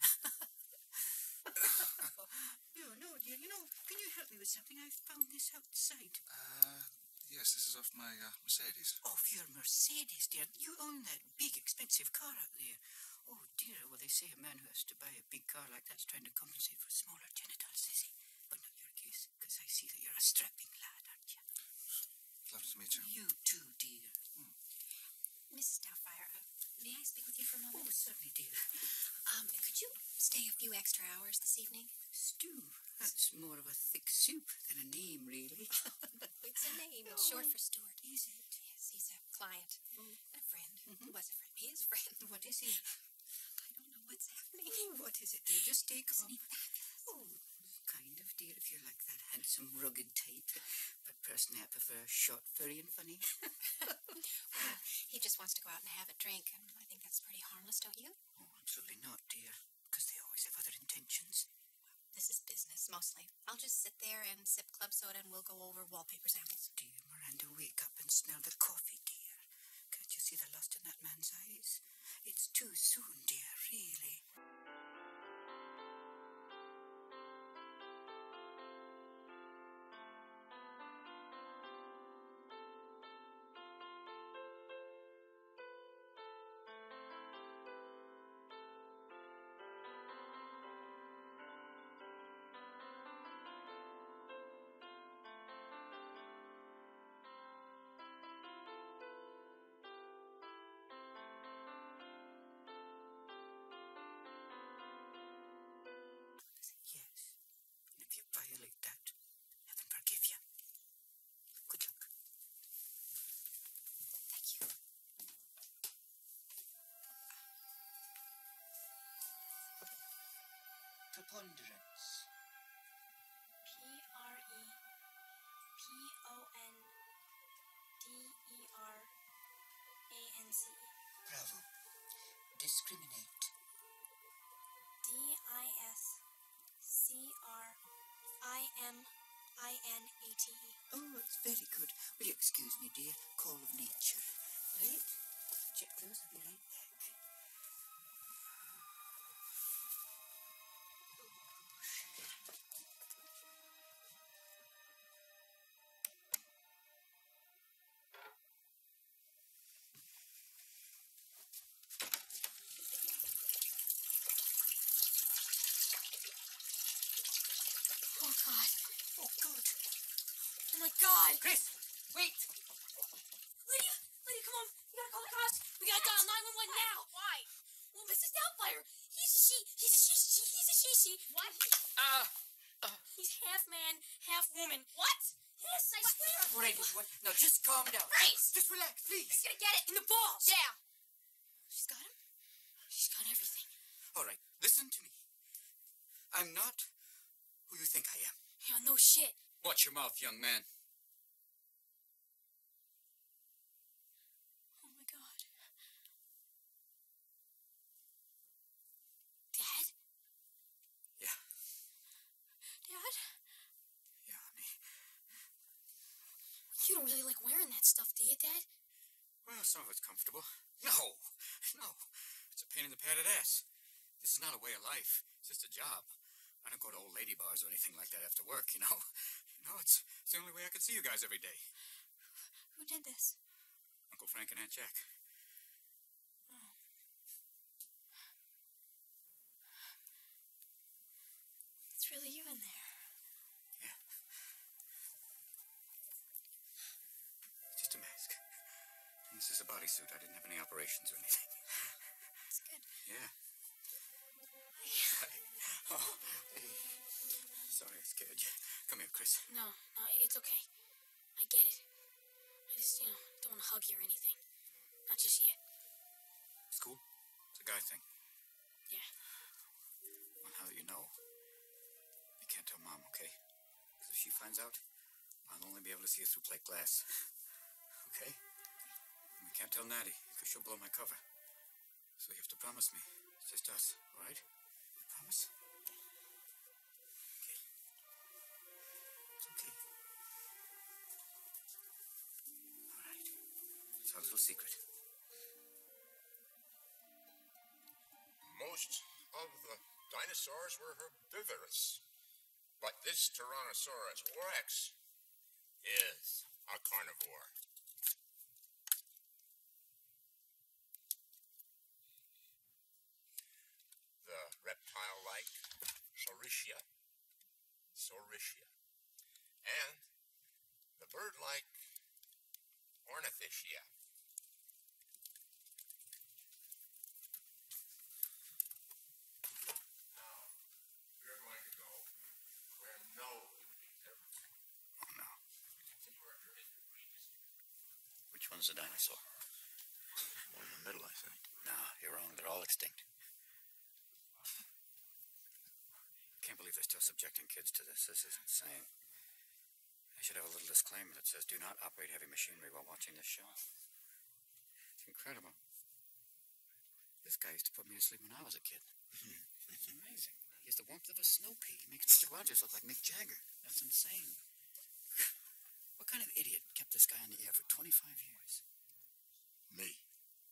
[SPEAKER 18] No, dear. Can you help me with something? I found this outside.
[SPEAKER 19] Yes, this is off my Mercedes.
[SPEAKER 18] Off your Mercedes, dear? You own that big, expensive car out there. Oh, dear. Well, they say a man who has to buy a big car like that's trying to compensate for smaller genitals, is he? But not your case, because I see that you're a strapping lad, aren't you?
[SPEAKER 19] Lovely to meet you.
[SPEAKER 18] You too, dear.
[SPEAKER 5] Mrs. Doubtfire, may I speak with you for a moment?
[SPEAKER 18] Oh, certainly, dear.
[SPEAKER 5] Could you stay a few extra hours this evening?
[SPEAKER 18] Stew. That's more of a thick soup than a name, really.
[SPEAKER 5] It's a name. It's short for Stuart.
[SPEAKER 18] Is it?
[SPEAKER 5] Yes, he's a client and a friend. He was a friend. He is a friend.
[SPEAKER 18] What is he?
[SPEAKER 5] I don't know what's happening.
[SPEAKER 18] What is it, dear? Just take calm. Oh, kind of, dear, if you're like that handsome, rugged type. But personally, I prefer short, furry, and funny.
[SPEAKER 5] Well, he just wants to go out and have a drink, and I think that's pretty harmless, don't you?
[SPEAKER 18] Oh, absolutely not, dear, because they always have other intentions.
[SPEAKER 5] This is business, mostly. I'll just sit there and sip club soda, and we'll go over wallpaper samples.
[SPEAKER 18] Dear Miranda, wake up and smell the coffee, dear. Can't you see the lust in that man's eyes? It's too soon, dear, really. Yes. And if you violate that, heaven forgive you. Good luck.
[SPEAKER 5] Thank you.
[SPEAKER 18] Preponderance.
[SPEAKER 13] Preponderance.
[SPEAKER 18] Bravo. Discriminate.
[SPEAKER 13] Discriminate.
[SPEAKER 18] Oh, that's very good. Will you excuse me, dear? Call of nature. Right? Check those. I'll be right back.
[SPEAKER 20] my God!
[SPEAKER 18] Chris, wait!
[SPEAKER 20] Lydia, come on. We gotta call the cops. We gotta dial 911 now. Why? Well, Mrs. Doubtfire. He's a she. What? He's half man, half woman. What? Yes, I swear.
[SPEAKER 18] All right, everyone. Now, just calm down.
[SPEAKER 20] Grace!
[SPEAKER 18] Just relax, please.
[SPEAKER 20] He's gonna get it in the balls. Yeah.
[SPEAKER 18] She's got him? She's got everything. All right, listen to me. I'm not who you think I am.
[SPEAKER 20] Yeah, no shit.
[SPEAKER 15] Watch your mouth, young man.
[SPEAKER 20] Oh, my God. Dad?
[SPEAKER 15] Yeah.
[SPEAKER 20] Dad?
[SPEAKER 15] Yeah, honey.
[SPEAKER 20] You don't really like wearing that stuff, do you, Dad?
[SPEAKER 15] Well, some of it's comfortable. No. It's a pain in the padded ass. This is not a way of life. It's just a job. I don't go to old lady bars or anything like that after work, you know? It's the only way I can see you guys every day.
[SPEAKER 20] Who did this?
[SPEAKER 15] Uncle Frank and Aunt Jack.
[SPEAKER 20] Oh. It's really you in there.
[SPEAKER 15] Yeah. It's just a mask. And this is a bodysuit. I didn't have any operations or anything.
[SPEAKER 20] That's good.
[SPEAKER 15] Yeah. Oh, hey. Sorry I scared you. Come here, Chris.
[SPEAKER 20] No, it's okay. I get it. I just, don't want to hug you or anything. Not just yet.
[SPEAKER 15] It's cool. It's a guy thing.
[SPEAKER 20] Yeah.
[SPEAKER 15] Well, now that you know, you can't tell Mom, okay? Because if she finds out, I'll only be able to see you through plate glass. Okay? And we can't tell Natty, because she'll blow my cover. So you have to promise me. It's just us, all right? You promise? Okay. It's okay. All right. It's our little secret.
[SPEAKER 21] Most of the dinosaurs were herbivorous, but this Tyrannosaurus rex is a carnivore. The reptile-like Saurischia, and the bird-like Ornithischia. We're going to go where no humans ever been.
[SPEAKER 15] Oh, no.
[SPEAKER 11] Which one's the dinosaur? One in the middle, I think. No, you're wrong. They're all extinct.
[SPEAKER 15] Can't believe they're still subjecting kids to this. This is insane. I should have a little disclaimer that says, do not operate heavy machinery while watching this show. It's incredible. This guy used to put me to sleep when I was a kid. It's amazing. He has the warmth of a snow pea. He makes Mr. Rogers look like Mick Jagger. That's insane. What kind of idiot kept this guy on the air for 25 years?
[SPEAKER 7] Me.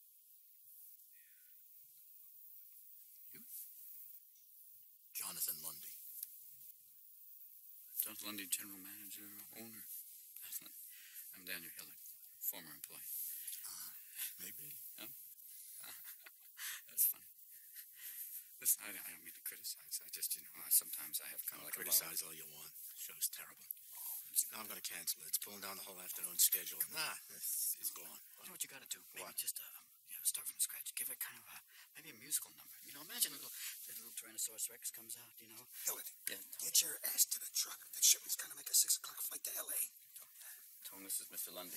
[SPEAKER 15] You?
[SPEAKER 7] Jonathan Lundy.
[SPEAKER 15] Jonathan Lundy, general manager, owner. I'm Daniel Hillard, former employee.
[SPEAKER 7] Maybe.
[SPEAKER 15] Huh? That's funny. Listen, I don't mean to criticize. I just, sometimes I have kind of like
[SPEAKER 7] Criticize all you want. Show's terrible. Now I'm going to cancel it. It's pulling down the whole afternoon schedule. Nah, it's gone.
[SPEAKER 15] You know what you got to do? Maybe just start from scratch. Give it kind of maybe a musical number. Imagine that little Tyrannosaurus Rex comes out,
[SPEAKER 10] Hillard,
[SPEAKER 15] Yeah.
[SPEAKER 10] get your ass to the truck. That shipment's going to make a 6 o'clock flight to L.A.
[SPEAKER 15] Tone, this is Mr. Lundy.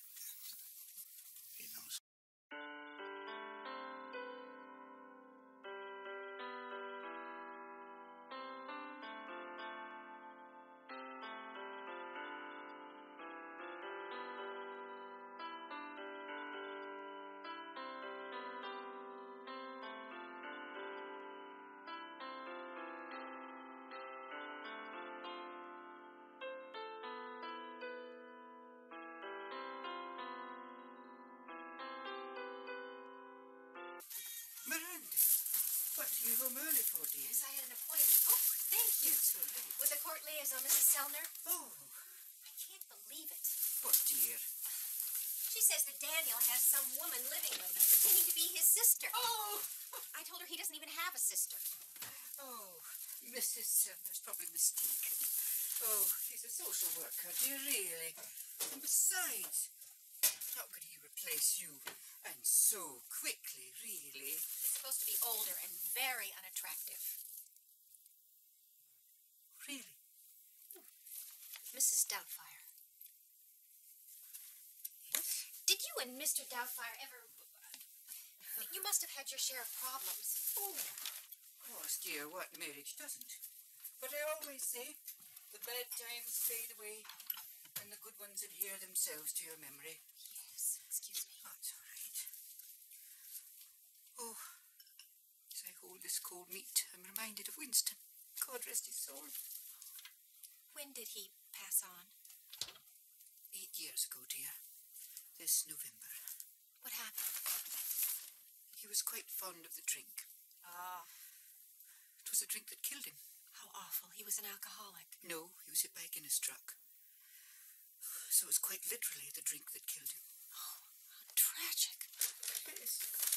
[SPEAKER 7] He knows.
[SPEAKER 18] Miranda, what are you home early for, dear?
[SPEAKER 5] Yes, I had an appointment. Oh, thank you.
[SPEAKER 18] It's so late.
[SPEAKER 5] With the court liaison, Mrs. Selner.
[SPEAKER 18] Oh.
[SPEAKER 5] I can't believe it.
[SPEAKER 18] What, dear?
[SPEAKER 5] She says that Daniel has some woman living with him, pretending to be his sister.
[SPEAKER 18] Oh!
[SPEAKER 5] I told her he doesn't even have a sister.
[SPEAKER 18] Oh, Mrs. Selner's probably mistaken. Oh, he's a social worker, dear, really. And besides, how could he replace you? And so quickly, really.
[SPEAKER 5] He's supposed to be older and very unattractive.
[SPEAKER 18] Really?
[SPEAKER 5] Mrs. Doubtfire.
[SPEAKER 18] Yes?
[SPEAKER 5] Did you and Mr. Doubtfire ever... You must have had your share of problems.
[SPEAKER 18] Oh, of course, dear, what marriage doesn't? But I always say, the bad times fade away, and the good ones adhere themselves to your memory.
[SPEAKER 5] Yes, excuse me.
[SPEAKER 18] That's all right. Oh, as I hold this cold meat, I'm reminded of Winston. God rest his soul.
[SPEAKER 5] When did he pass on?
[SPEAKER 18] 8 years ago, dear. This November.
[SPEAKER 5] What happened?
[SPEAKER 18] He was quite fond of the drink.
[SPEAKER 5] Ah.
[SPEAKER 18] It was a drink that killed him.
[SPEAKER 5] How awful. He was an alcoholic.
[SPEAKER 18] No, he was hit by a Guinness truck. So it was quite literally the drink that killed him.
[SPEAKER 5] Oh, how tragic.
[SPEAKER 18] Yes.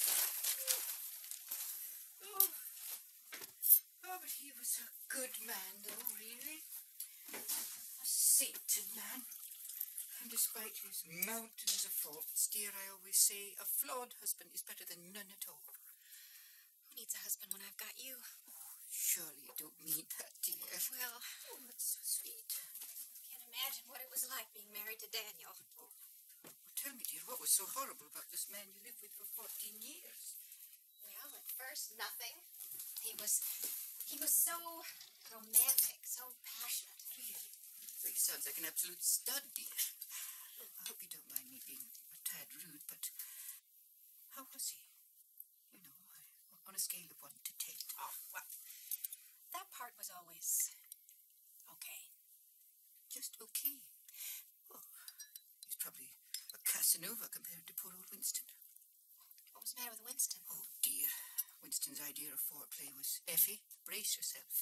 [SPEAKER 18] Oh, but he was a good man, though, really. A sainted man. And despite his mountains of faults, dear, I always say a flawed husband is better than none at all.
[SPEAKER 5] Who needs a husband when I've got you?
[SPEAKER 18] Oh, surely you don't mean that, dear.
[SPEAKER 5] Well,
[SPEAKER 18] that's so sweet.
[SPEAKER 5] I can't imagine what it was like being married to Daniel.
[SPEAKER 18] Well, tell me, dear, what was so horrible about this man you lived with for 14 years?
[SPEAKER 5] Well, at first, nothing. He was so romantic, so passionate.
[SPEAKER 18] Really? Well, he sounds like an absolute stud, dear. I hope you don't mind me being a tad rude, but how was he? You know, on a scale of 1 to 10.
[SPEAKER 5] Oh, well, that part was always okay.
[SPEAKER 18] Just okay? Well, he's probably a Casanova compared to poor old Winston.
[SPEAKER 5] What was the matter with Winston?
[SPEAKER 18] Oh, dear. Winston's idea of foreplay was, Effie, brace yourself.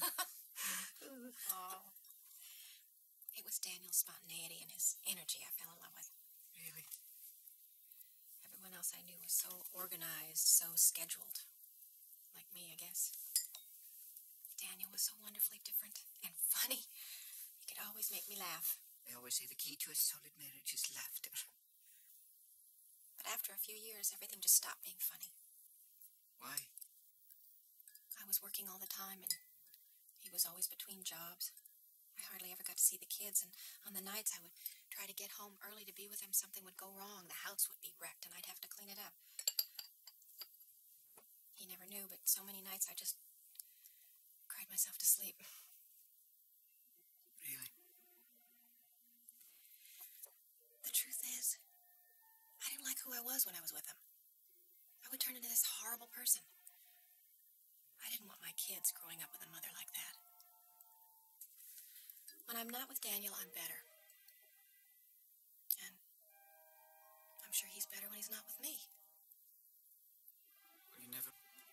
[SPEAKER 5] Oh. It was Daniel's spontaneity and his energy I fell in love with.
[SPEAKER 18] Really?
[SPEAKER 5] Everyone else I knew was so organized, so scheduled. Like me, I guess. Daniel was so wonderfully different and funny. He could always make me laugh.
[SPEAKER 18] I always say the key to a solid marriage is laughter.
[SPEAKER 5] But after a few years, everything just stopped being funny.
[SPEAKER 18] Why?
[SPEAKER 5] I was working all the time, and he was always between jobs. I hardly ever got to see the kids, and on the nights I would try to get home early to be with him. Something would go wrong. The house would be wrecked, and I'd have to clean it up. He never knew, but so many nights I just cried myself to sleep.
[SPEAKER 18] Really?
[SPEAKER 5] The truth is, I didn't like who I was when I was with him. I would turn into this horrible person. I didn't want my kids growing up with a mother like that. When I'm not with Daniel, I'm better. And I'm sure he's better when he's not with me.
[SPEAKER 18] You never...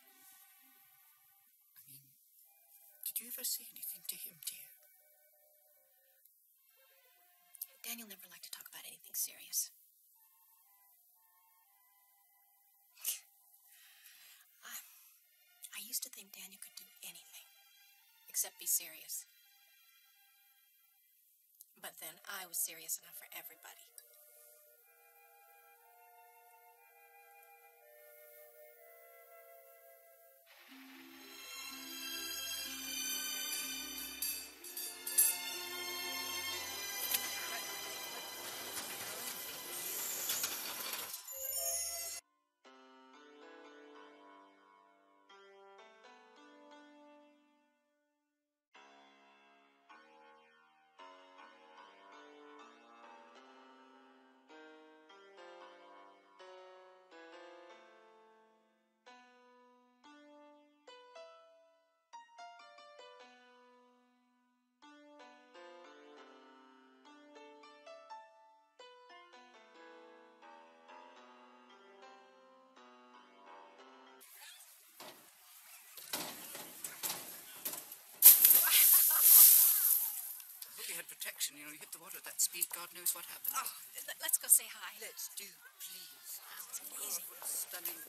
[SPEAKER 18] I mean, did you ever say anything to him, dear?
[SPEAKER 5] Daniel never liked to talk about anything serious. I used to think Daniel could do anything except be serious. But then I was serious enough for everybody.
[SPEAKER 18] Had protection, you know, you hit the water at that speed, God knows what happened.
[SPEAKER 5] Oh, let's go say hi.
[SPEAKER 18] Let's do, please.
[SPEAKER 5] It's amazing.
[SPEAKER 18] Oh, stunning.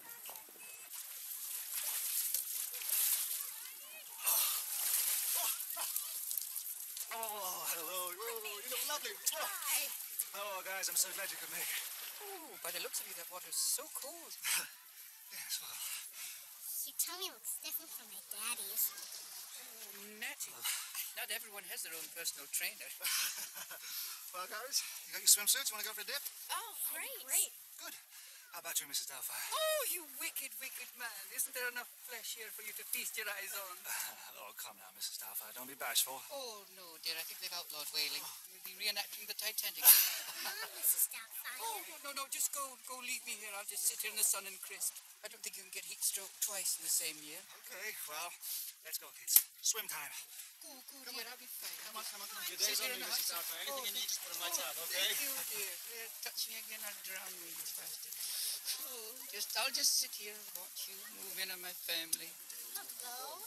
[SPEAKER 19] Oh, hello. Oh, you look lovely.
[SPEAKER 5] Hi.
[SPEAKER 19] Oh, guys, I'm so glad you could make it.
[SPEAKER 18] Oh, by the looks of you, that water's so cold.
[SPEAKER 19] Yes, well.
[SPEAKER 13] Your tummy looks different from my daddy's.
[SPEAKER 18] Oh, Natty. Not everyone has their own personal trainer.
[SPEAKER 19] Well, guys, you got your swimsuits? You want to go for a dip?
[SPEAKER 5] Oh, great.
[SPEAKER 19] Good. How about you, Mrs. Doubtfire?
[SPEAKER 18] Oh, you wicked, wicked man. Isn't there enough flesh here for you to feast your eyes on?
[SPEAKER 19] Oh, come now, Mrs. Doubtfire. Don't be bashful.
[SPEAKER 18] Oh, no, dear. I think they've outlawed whaling. We'll be reenacting the Titanic.
[SPEAKER 13] Mom, Mrs. Doubtfire.
[SPEAKER 18] Oh, no. Just go leave me here. I'll just sit here in the sun and crisp. I don't think you can get heat stroke twice in the same year.
[SPEAKER 19] Okay, well, let's go, kids. Swim time.
[SPEAKER 18] Go, dear. I'll be fine.
[SPEAKER 19] Come on.
[SPEAKER 18] Your
[SPEAKER 19] day's on me, Mrs. Doubtfire. Anything you need, just put on my tab, okay?
[SPEAKER 18] Thank you, dear. Here, touch me again. I'll drown you faster. Oh, I'll just sit here and watch you move in on my family.
[SPEAKER 13] Hello.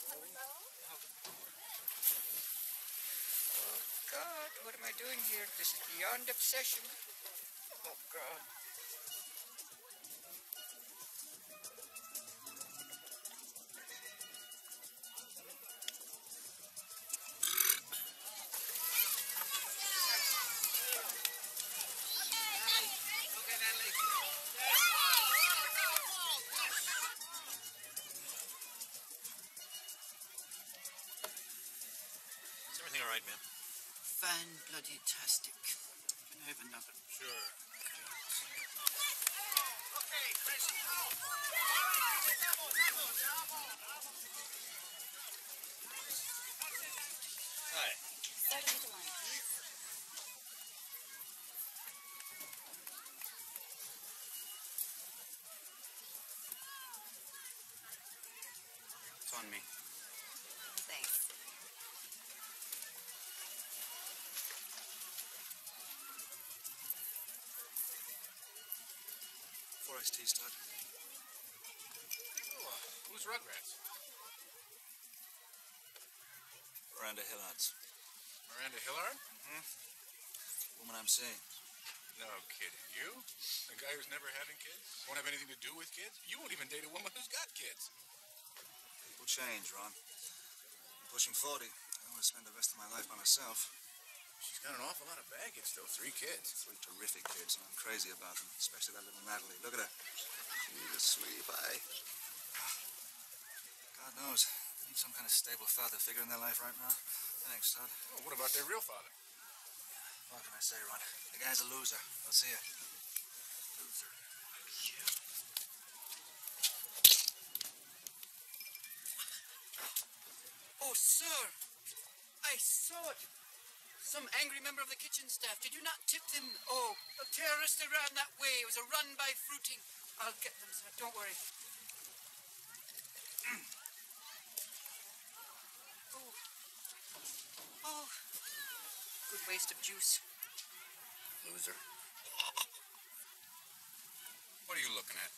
[SPEAKER 18] Oh, God, what am I doing here? This is beyond obsession. Oh, God.
[SPEAKER 11] Is everything all right, ma'am?
[SPEAKER 2] Fan-bloody-tastic. Can I have another?
[SPEAKER 11] Sure.
[SPEAKER 19] Okay, Chris.
[SPEAKER 11] Hi.
[SPEAKER 8] Start with the line, please.
[SPEAKER 11] It's on me.
[SPEAKER 8] Thanks.
[SPEAKER 19] Four iced teas, Todd.
[SPEAKER 21] Oh, who's Rugrats?
[SPEAKER 19] Miranda Hillard's.
[SPEAKER 21] Miranda Hillard?
[SPEAKER 19] Woman I'm seeing.
[SPEAKER 21] No kidding. You? A guy who's never having kids? Won't have anything to do with kids? You won't even date a woman who's got kids.
[SPEAKER 19] People change, Ron. I'm pushing 40. I want to spend the rest of my life by myself.
[SPEAKER 21] She's got an awful lot of baggage, though. 3 kids.
[SPEAKER 19] 3 terrific kids, and I'm crazy about them, especially that little Natalie. Look at her. She's a sweet pie. God knows. They need some kind of stable father figure in their life right now. Thanks, Todd.
[SPEAKER 21] Oh, what about their real father?
[SPEAKER 19] What can I say, Ron? The guy's a loser. I'll see you. Loser.
[SPEAKER 18] Oh, sir. I saw it. Some angry member of the kitchen staff. Did you not tip them? Oh, the terrorists ran that way. It was a run by fruiting. I'll get them, sir. Don't worry. Oh. Good waste of juice.
[SPEAKER 11] Loser.
[SPEAKER 15] What are you looking at?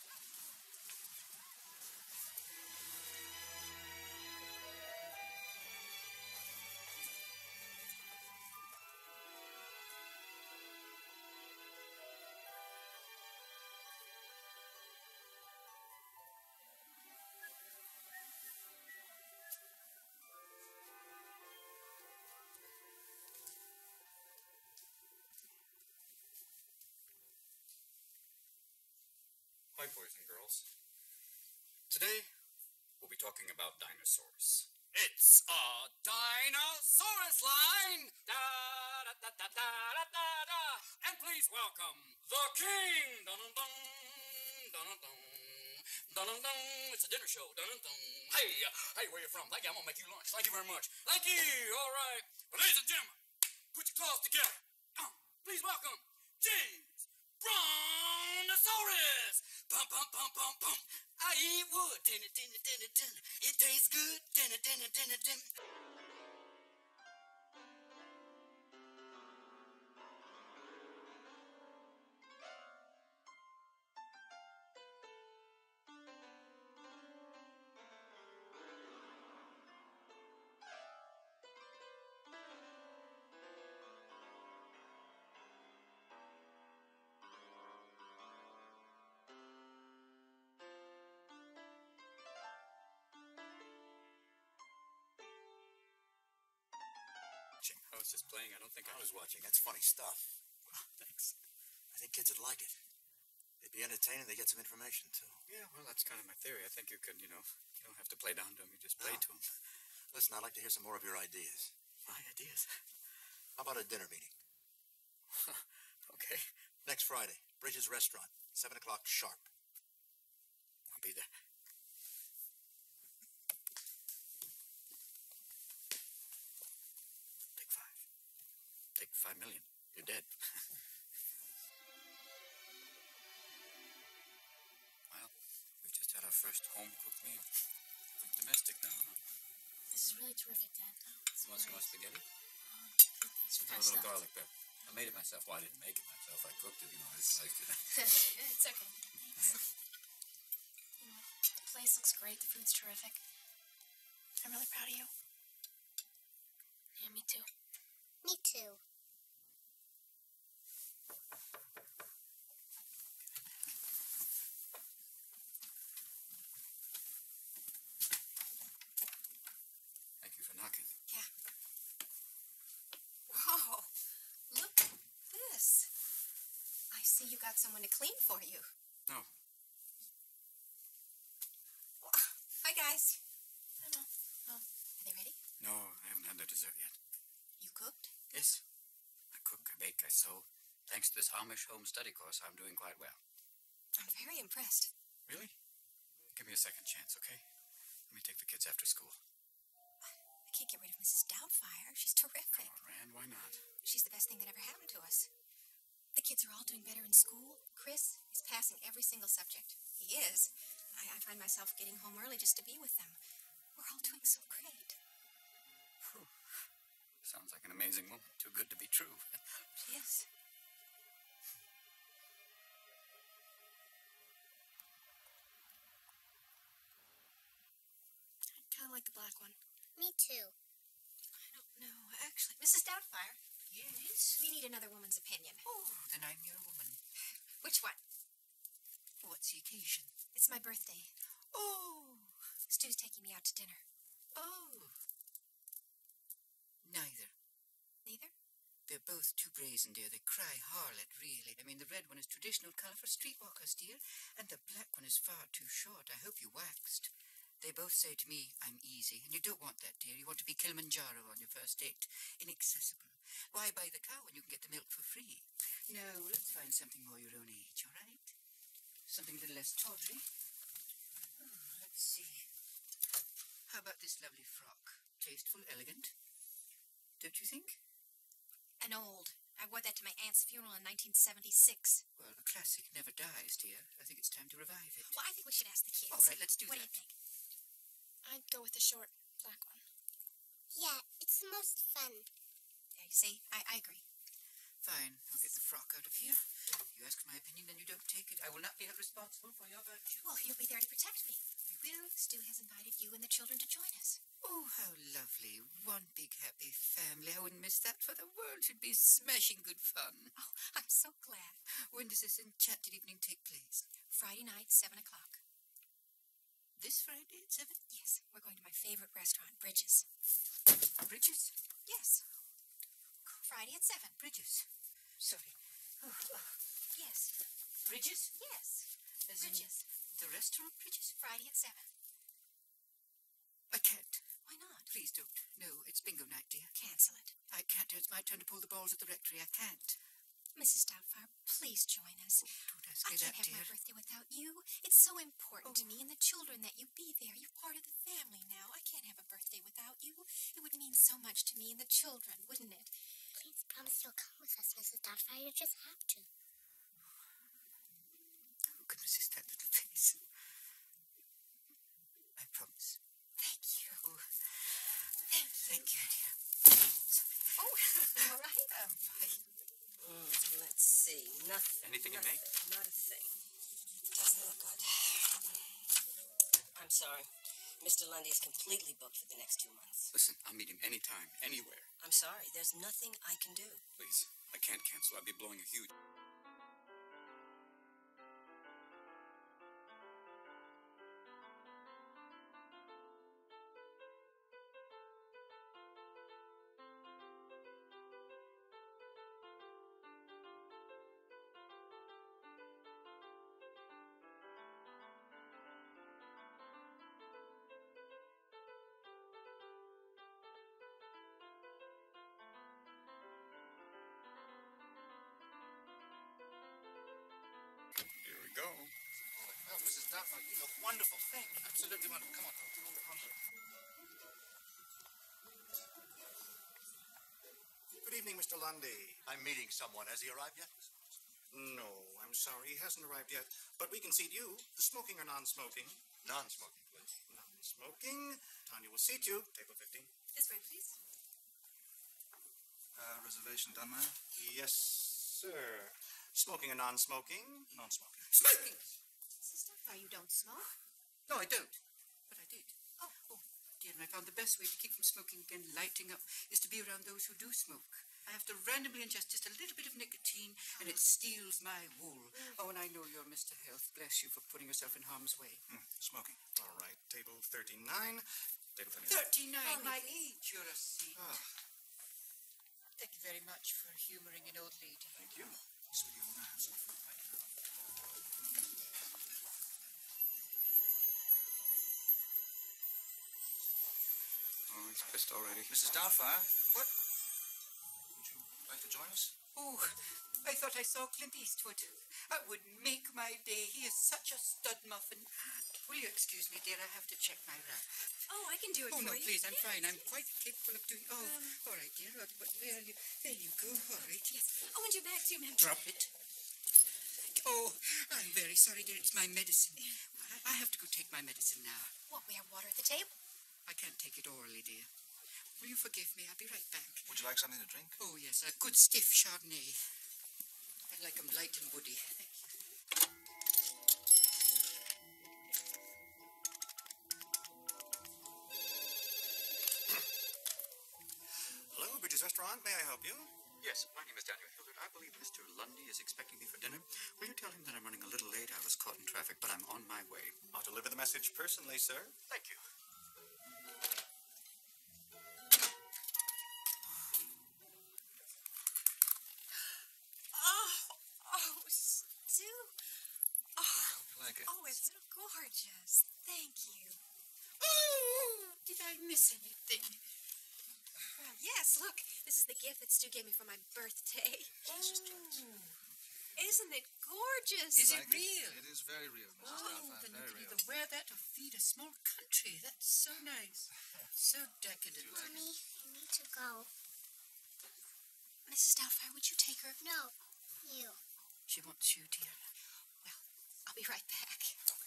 [SPEAKER 15] Hi, boys and girls. Today, we'll be talking about dinosaurs.
[SPEAKER 1] It's a dinosaurus line! Da-da-da-da-da-da-da! And please welcome the king! Dun-dun-dun, dun-dun-dun, dun-dun-dun. It's a dinner show. Dun-dun-dun. Hey, where you from? Thank you. I'm gonna make you lunch. Thank you very much. Thank you. All right. But ladies and gentlemen, put your claws together. Please welcome James Brontosaurus! Bum, bum, bum, bum, bum. I eat wood. Dinner, dinner, dinner, dinner. It tastes good. Dinner, dinner, dinner, dinner.
[SPEAKER 15] was just playing. I don't think
[SPEAKER 4] I was watching. That's funny stuff.
[SPEAKER 15] Well, thanks.
[SPEAKER 4] I think kids would like it. They'd be entertained. They get some information, too.
[SPEAKER 15] Yeah, well, that's kind of my theory. I think you could, you don't have to play down to them. You just play to them.
[SPEAKER 4] Listen, I'd like to hear some more of your ideas.
[SPEAKER 15] My ideas?
[SPEAKER 4] How about a dinner meeting?
[SPEAKER 15] Okay.
[SPEAKER 4] Next Friday, Bridges Restaurant, 7 o'clock sharp.
[SPEAKER 15] I'll be there. Take 5 million. You're dead. Well, we've just had our first home-cooked meal. Domestic now, huh?
[SPEAKER 20] This is really terrific, Dad.
[SPEAKER 15] You want some more spaghetti? Put a little garlic there. I made it myself. Well, I didn't make it myself. I cooked it, I sliced it.
[SPEAKER 20] It's okay. You know, the place looks great. The food's terrific. I'm really proud of you. Yeah, me too.
[SPEAKER 13] Me too.
[SPEAKER 15] Thank you for knocking.
[SPEAKER 5] Yeah. Wow. Look at this. I see you got someone to clean for you.
[SPEAKER 15] No.
[SPEAKER 5] Hi, guys.
[SPEAKER 20] Hello.
[SPEAKER 5] Oh, are they ready?
[SPEAKER 15] No, I haven't had their dessert yet.
[SPEAKER 5] You cooked?
[SPEAKER 15] Yes. I cook, I bake, I sew. Thanks to this Amish home study course, I'm doing quite well.
[SPEAKER 5] I'm very impressed.
[SPEAKER 15] Really? Give me a second chance, okay? Let me take the kids after school.
[SPEAKER 5] I can't get rid of Mrs. Doubtfire. She's terrific.
[SPEAKER 15] Oh, Rand, why not?
[SPEAKER 5] She's the best thing that ever happened to us. The kids are all doing better in school. Chris is passing every single subject. He is. I find myself getting home early just to be with them. We're all doing so great.
[SPEAKER 15] Whew. Sounds like an amazing woman. Too good to be true.
[SPEAKER 5] She is.
[SPEAKER 20] I kind of like the black one.
[SPEAKER 13] Me too.
[SPEAKER 5] I don't know. Actually, Mrs. Doubtfire. Yes? We need another woman's opinion.
[SPEAKER 18] Oh, then I'm your woman.
[SPEAKER 5] Which one?
[SPEAKER 18] What's the occasion?
[SPEAKER 5] It's my birthday.
[SPEAKER 18] Oh.
[SPEAKER 5] Stu's taking me out to dinner.
[SPEAKER 18] Oh. Neither.
[SPEAKER 5] Neither?
[SPEAKER 18] They're both too brazen, dear. They cry harlot, really. I mean, the red one is traditional colour for streetwalkers, dear, and the black one is far too short. I hope you waxed. They both say to me, I'm easy, and you don't want that, dear. You want to be Kilimanjaro on your first date. Inaccessible. Why buy the cow when you can get the milk for free? No, let's find something more your own age, all right? Something a little less tawdry. Oh, let's see. How about this lovely frock? Tasteful, elegant. Don't you think?
[SPEAKER 5] An old. I wore that to my aunt's funeral in 1976.
[SPEAKER 18] Well, a classic never dies, dear. I think it's time to revive it.
[SPEAKER 5] Well, I think we should ask the kids.
[SPEAKER 18] All right, let's do
[SPEAKER 5] what
[SPEAKER 18] that.
[SPEAKER 5] What do you think?
[SPEAKER 20] I'd go with the short black one.
[SPEAKER 13] Yeah, it's the most fun.
[SPEAKER 5] There, you see? I agree.
[SPEAKER 18] Fine. I'll get the frock out of here. You ask my opinion, then you don't take it. I will not be held responsible for your virtue.
[SPEAKER 5] Well, you'll be there to protect me.
[SPEAKER 18] You will?
[SPEAKER 5] Stu has invited you and the children to join us.
[SPEAKER 18] Oh, how lovely. One big happy family. I wouldn't miss that for the world. It should be smashing good fun.
[SPEAKER 5] Oh, I'm so glad.
[SPEAKER 18] When does this enchanted evening take place?
[SPEAKER 5] Friday night, 7 o'clock.
[SPEAKER 18] This Friday at 7?
[SPEAKER 5] Yes. We're going to my favorite restaurant, Bridges.
[SPEAKER 18] Bridges?
[SPEAKER 5] Yes. Friday at 7.
[SPEAKER 18] Bridges. Sorry. Oh.
[SPEAKER 5] Yes.
[SPEAKER 18] Bridges?
[SPEAKER 5] Yes.
[SPEAKER 18] As
[SPEAKER 5] Bridges.
[SPEAKER 18] The restaurant Bridges?
[SPEAKER 5] Friday at 7.
[SPEAKER 18] I can't.
[SPEAKER 5] Why not?
[SPEAKER 18] Please don't. No, it's bingo night, dear.
[SPEAKER 5] Cancel it.
[SPEAKER 18] I can't. It's my turn to pull the balls at the rectory. I can't.
[SPEAKER 5] Mrs. Doubtfire, please join us.
[SPEAKER 18] Don't ask me
[SPEAKER 5] I can't
[SPEAKER 18] that,
[SPEAKER 5] have
[SPEAKER 18] dear.
[SPEAKER 5] my birthday without you. It's so important to me and the children that you be there. You're part of the family now. I can't have a birthday without you. It would mean so much to me and the children, wouldn't it?
[SPEAKER 13] Please promise you'll come with us, Mrs. Doubtfire. You just have to.
[SPEAKER 18] Who can resist that little face? I promise.
[SPEAKER 5] Thank you.
[SPEAKER 18] Oh, thank you, dear.
[SPEAKER 5] Oh, you all right?
[SPEAKER 18] I'm fine.
[SPEAKER 22] Let's see. Nothing.
[SPEAKER 15] Anything in May?
[SPEAKER 22] Not a thing. Doesn't look good. I'm sorry. Mr. Lundy is completely booked for the next 2 months.
[SPEAKER 15] Listen, I'll meet him anytime, anywhere.
[SPEAKER 22] I'm sorry. There's nothing I can do.
[SPEAKER 15] Please, I can't cancel. I'd be blowing a huge...
[SPEAKER 19] wonderful. Thank you. Absolutely wonderful. Come on.
[SPEAKER 7] Good evening, Mr. Lundy.
[SPEAKER 4] I'm meeting someone. Has he arrived yet?
[SPEAKER 7] No, I'm sorry. He hasn't arrived yet. But we can seat you. Smoking or non-smoking?
[SPEAKER 4] Non-smoking, please.
[SPEAKER 7] Non-smoking. Tanya will seat you. Table 15.
[SPEAKER 8] This way, please.
[SPEAKER 19] Reservation done, ma'am?
[SPEAKER 7] Yes, sir. Smoking or non-smoking? Non-smoking.
[SPEAKER 18] Smoking! Mrs. Doubtfire, you don't smoke? No, I don't. But I did. Oh, dear, and I found the best way to keep from smoking again, lighting up, is to be around those who do smoke. I have to randomly ingest just a little bit of nicotine, and it steals my wool. Oh, and I know you're Mr. Health. Bless you for putting yourself in harm's way.
[SPEAKER 7] Smoking. All right. Table 39. Table 39.
[SPEAKER 18] 39, my age, you're a saint. Thank you very much for humoring an old lady.
[SPEAKER 7] Thank you.
[SPEAKER 19] Oh, he's pissed already. Mrs. Doubtfire? What? Would you like to join us?
[SPEAKER 18] Oh, I thought I saw Clint Eastwood. That would make my day. He is such a stud muffin. Will you excuse me, dear? I have to check my wrap.
[SPEAKER 8] Oh, I can do it
[SPEAKER 18] for you. Oh, no, please, I'm
[SPEAKER 8] Yes.
[SPEAKER 18] fine. I'm quite capable of doing... Oh, all right, dear. But there you go. All right.
[SPEAKER 8] Yes. Oh, and your bag too, ma'am.
[SPEAKER 18] Drop it. Oh, I'm very sorry, dear. It's my medicine. I have to go take my medicine now.
[SPEAKER 5] What, we have water at the table?
[SPEAKER 18] I can't take it orally, dear. Will you forgive me? I'll be right back.
[SPEAKER 19] Would you like something to drink?
[SPEAKER 18] Oh, yes, a good stiff Chardonnay. I like 'em light and woody. Thank you.
[SPEAKER 7] Hello, Bridges Restaurant. May I help you?
[SPEAKER 15] Yes, my name is Daniel Hildred. I believe Mr. Lundy is expecting me for dinner. Will you tell him that I'm running a little late? I was caught in traffic, but I'm on my way.
[SPEAKER 7] I'll deliver the message personally, sir.
[SPEAKER 15] Thank you.
[SPEAKER 5] Oh, Stu. Oh,
[SPEAKER 19] like it?
[SPEAKER 5] Oh, it's gorgeous. Thank you.
[SPEAKER 18] Oh, did I miss anything?
[SPEAKER 5] Yes, look. This is the gift that Stu gave me for my birthday. Isn't it gorgeous?
[SPEAKER 18] Is it real?
[SPEAKER 19] It is very real, Mrs. Doubtfire.
[SPEAKER 18] Then
[SPEAKER 19] Very
[SPEAKER 18] you
[SPEAKER 19] real.
[SPEAKER 18] can either wear that or feed a small country. That's so nice. So decadent.
[SPEAKER 13] Mommy, I need to go.
[SPEAKER 5] Mrs. Doubtfire, would you take her?
[SPEAKER 13] No, you.
[SPEAKER 18] She wants you, dear.
[SPEAKER 5] Well, I'll be right back.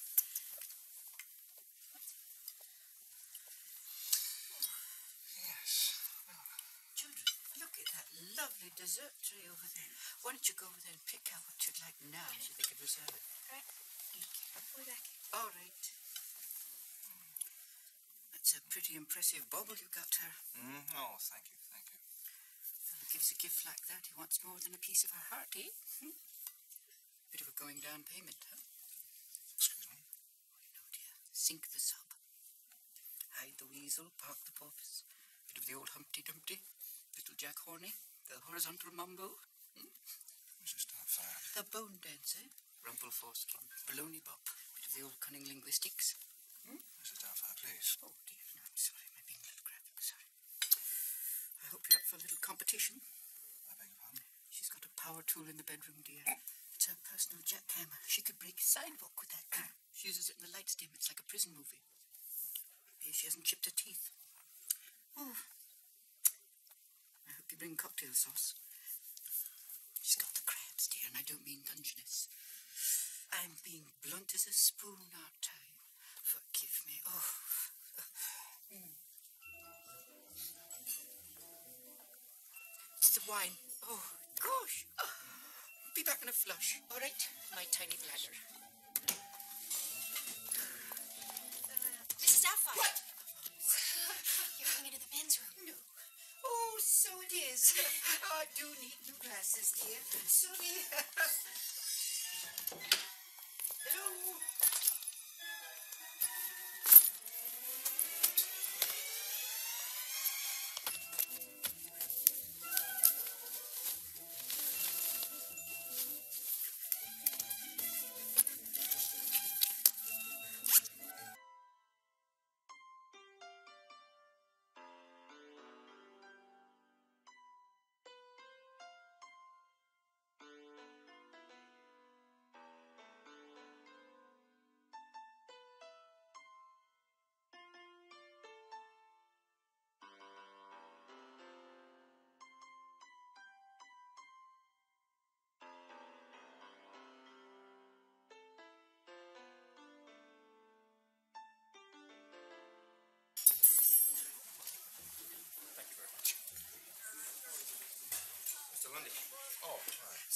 [SPEAKER 19] Yes.
[SPEAKER 18] Children, look at that lovely dessert tray over there. Why don't you go over there and pick out what you'd like now so they can reserve it?
[SPEAKER 5] Right. Thank you. I'll be back.
[SPEAKER 18] All right. That's a pretty impressive bauble you got her.
[SPEAKER 19] Oh, thank you, thank you.
[SPEAKER 18] Who gives a gift like that? He wants more than a piece of her heart, eh? Bit of a going down payment, huh?
[SPEAKER 19] Excuse me?
[SPEAKER 18] No, dear. Sink the sub. Hide the weasel, park the porpoise. Bit of the old Humpty Dumpty. Little Jack Horny. The horizontal mumbo.
[SPEAKER 19] Mrs. Doubtfire.
[SPEAKER 18] The bone dancer. Rumple foreskin. Baloney bop. Bit of the old cunning linguistics.
[SPEAKER 19] Mrs. Doubtfire, please.
[SPEAKER 18] Oh, dear. No, I'm sorry. I'm being a little graphic. Sorry. I hope you're up for a little competition.
[SPEAKER 19] I beg your pardon?
[SPEAKER 18] She's got a power tool in the bedroom, dear. It's her personal jackhammer. She could break a sidewalk with that tool. She uses it in the lights dim. It's like a prison movie. Maybe she hasn't chipped her teeth. Oh. I hope you bring cocktail sauce. She's got the crabs, dear, and I don't mean Dungeness. I'm being blunt as a spoon, aren't I? Forgive me. Oh. It's the wine. Oh, gosh. Oh. Be back in a flush. All right, my tiny bladder.
[SPEAKER 5] Mrs. Doubtfire.
[SPEAKER 18] What?
[SPEAKER 5] You're going into the men's room.
[SPEAKER 18] No. Oh, so it is. I do need new glasses, dear. Sorry. Hello.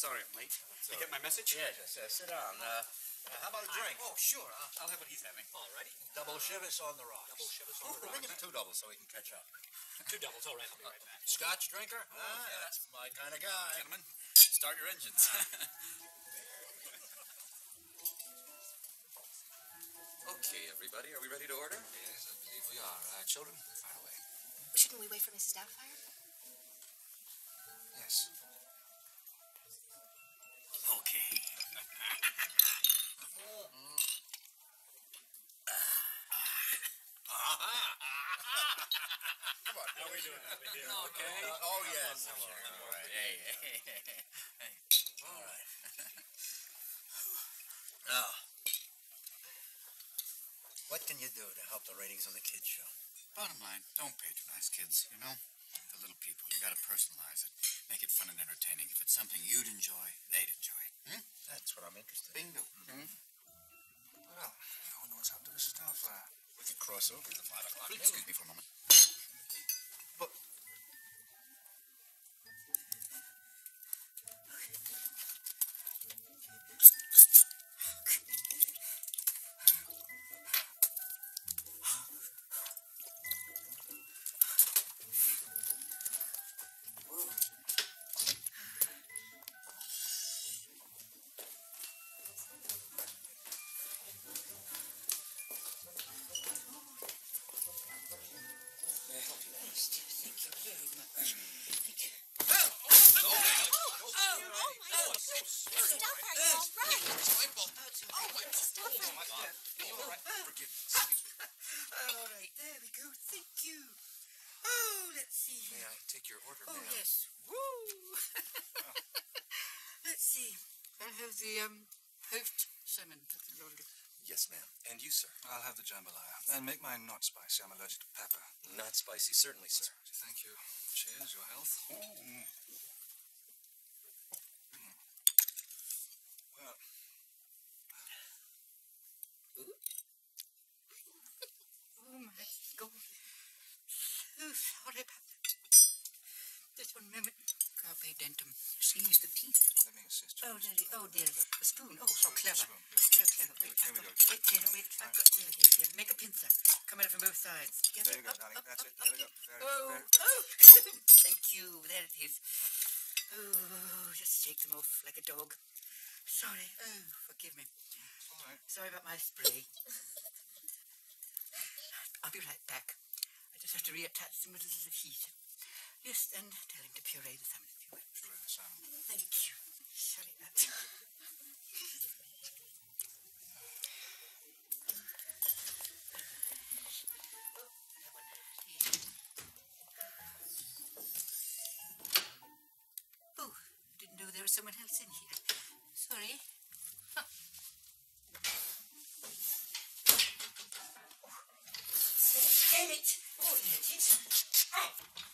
[SPEAKER 15] Sorry I'm late. You get my message?
[SPEAKER 4] Yeah, just sit down. How about a drink?
[SPEAKER 15] Oh, sure. I'll have what he's having.
[SPEAKER 4] All righty. Double Chivas on the rocks.
[SPEAKER 15] Double Chivas on the
[SPEAKER 4] Bring
[SPEAKER 15] rocks.
[SPEAKER 4] it to 2 doubles so we can catch up.
[SPEAKER 15] 2 doubles. All right, I'll be right back.
[SPEAKER 4] Scotch drinker? That's my kind of guy.
[SPEAKER 15] Gentlemen, start your engines. Okay, everybody, are we ready to order?
[SPEAKER 19] Yes, I believe we are. Children, fire away.
[SPEAKER 5] Shouldn't we wait for Mrs. Doubtfire?
[SPEAKER 19] Yes.
[SPEAKER 15] Okay.
[SPEAKER 4] Come on.
[SPEAKER 15] How are we doing over here?
[SPEAKER 4] Okay. Oh, yes. All right. Hey. All right. Now, what can you do to help the ratings on the kids' show?
[SPEAKER 11] Bottom line, don't patronize kids, you know? The little people, you gotta personalize it. Make it fun and entertaining. If it's something you'd enjoy, they'd enjoy.
[SPEAKER 4] That's what I'm interested in.
[SPEAKER 11] Bingo.
[SPEAKER 19] Well, I wonder what's happened to Mrs. Doubtfire.
[SPEAKER 4] We could cross over the 5 o'clock.
[SPEAKER 11] Excuse me for a moment.
[SPEAKER 18] All right, there we go. Thank you. Oh, let's see here.
[SPEAKER 19] May I take your order,
[SPEAKER 18] Oh,
[SPEAKER 19] ma'am?
[SPEAKER 18] yes. Woo! Let's see. I'll have the, poached salmon.
[SPEAKER 19] Yes, ma'am. And you, sir? I'll have the jambalaya. And make mine not spicy. I'm allergic to pepper. Not spicy, certainly, sir. Thank you. Cheers, your health. Well,
[SPEAKER 18] Oh, my God. So sorry about that. Just one moment. Carpe dentum. Seize the teeth.
[SPEAKER 19] let me assist you.
[SPEAKER 18] Oh, there's a spoon. Oh, so clever. So clever. Wait,
[SPEAKER 19] Here we go.
[SPEAKER 18] wait. I've got, here. Make a pincer. Come at it from both sides. Together.
[SPEAKER 19] There you go, darling. That's it. There we go.
[SPEAKER 18] Oh. Thank you. There it is. Oh, just shake them off like a dog. Sorry. Oh, forgive me.
[SPEAKER 19] All right.
[SPEAKER 18] Sorry about my spray. I'll be right back. I just have to reattach them with a little heat. Yes, and tell him to puree the salmon.
[SPEAKER 19] Puree the salmon.
[SPEAKER 18] Thank you. Sorry about that. Oh, didn't know there was someone else in here. Sorry. Huh. Damn it! Oh, there it is. Oh.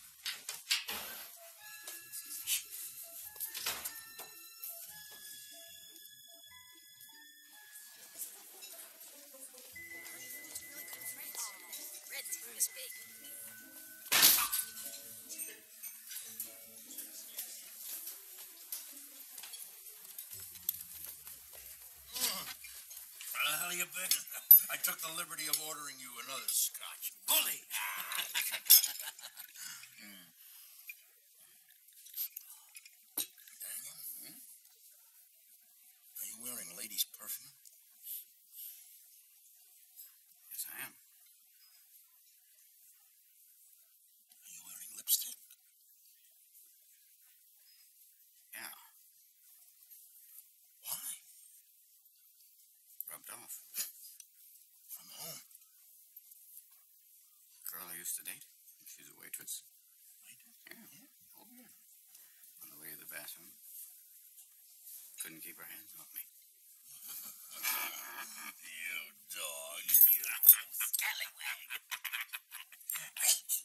[SPEAKER 3] This big.
[SPEAKER 10] Where the hell you been? I took the liberty of ordering you another scotch. Bully! Daniel? Are you wearing ladies' perfume?
[SPEAKER 11] Yes, I am.
[SPEAKER 10] Are you wearing lipstick?
[SPEAKER 11] Yeah.
[SPEAKER 10] Why?
[SPEAKER 11] Rubbed off.
[SPEAKER 10] From home.
[SPEAKER 11] Girl I used to date. She's a waitress. Yeah. Oh, yeah. On the way to the bathroom. Couldn't keep her hands off me.
[SPEAKER 10] You dog. You scallywag.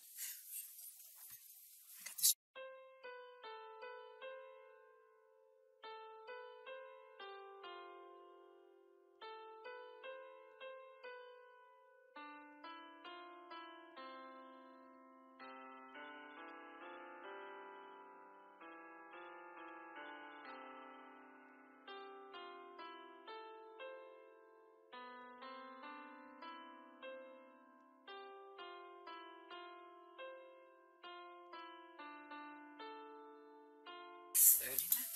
[SPEAKER 16] Ferdinand?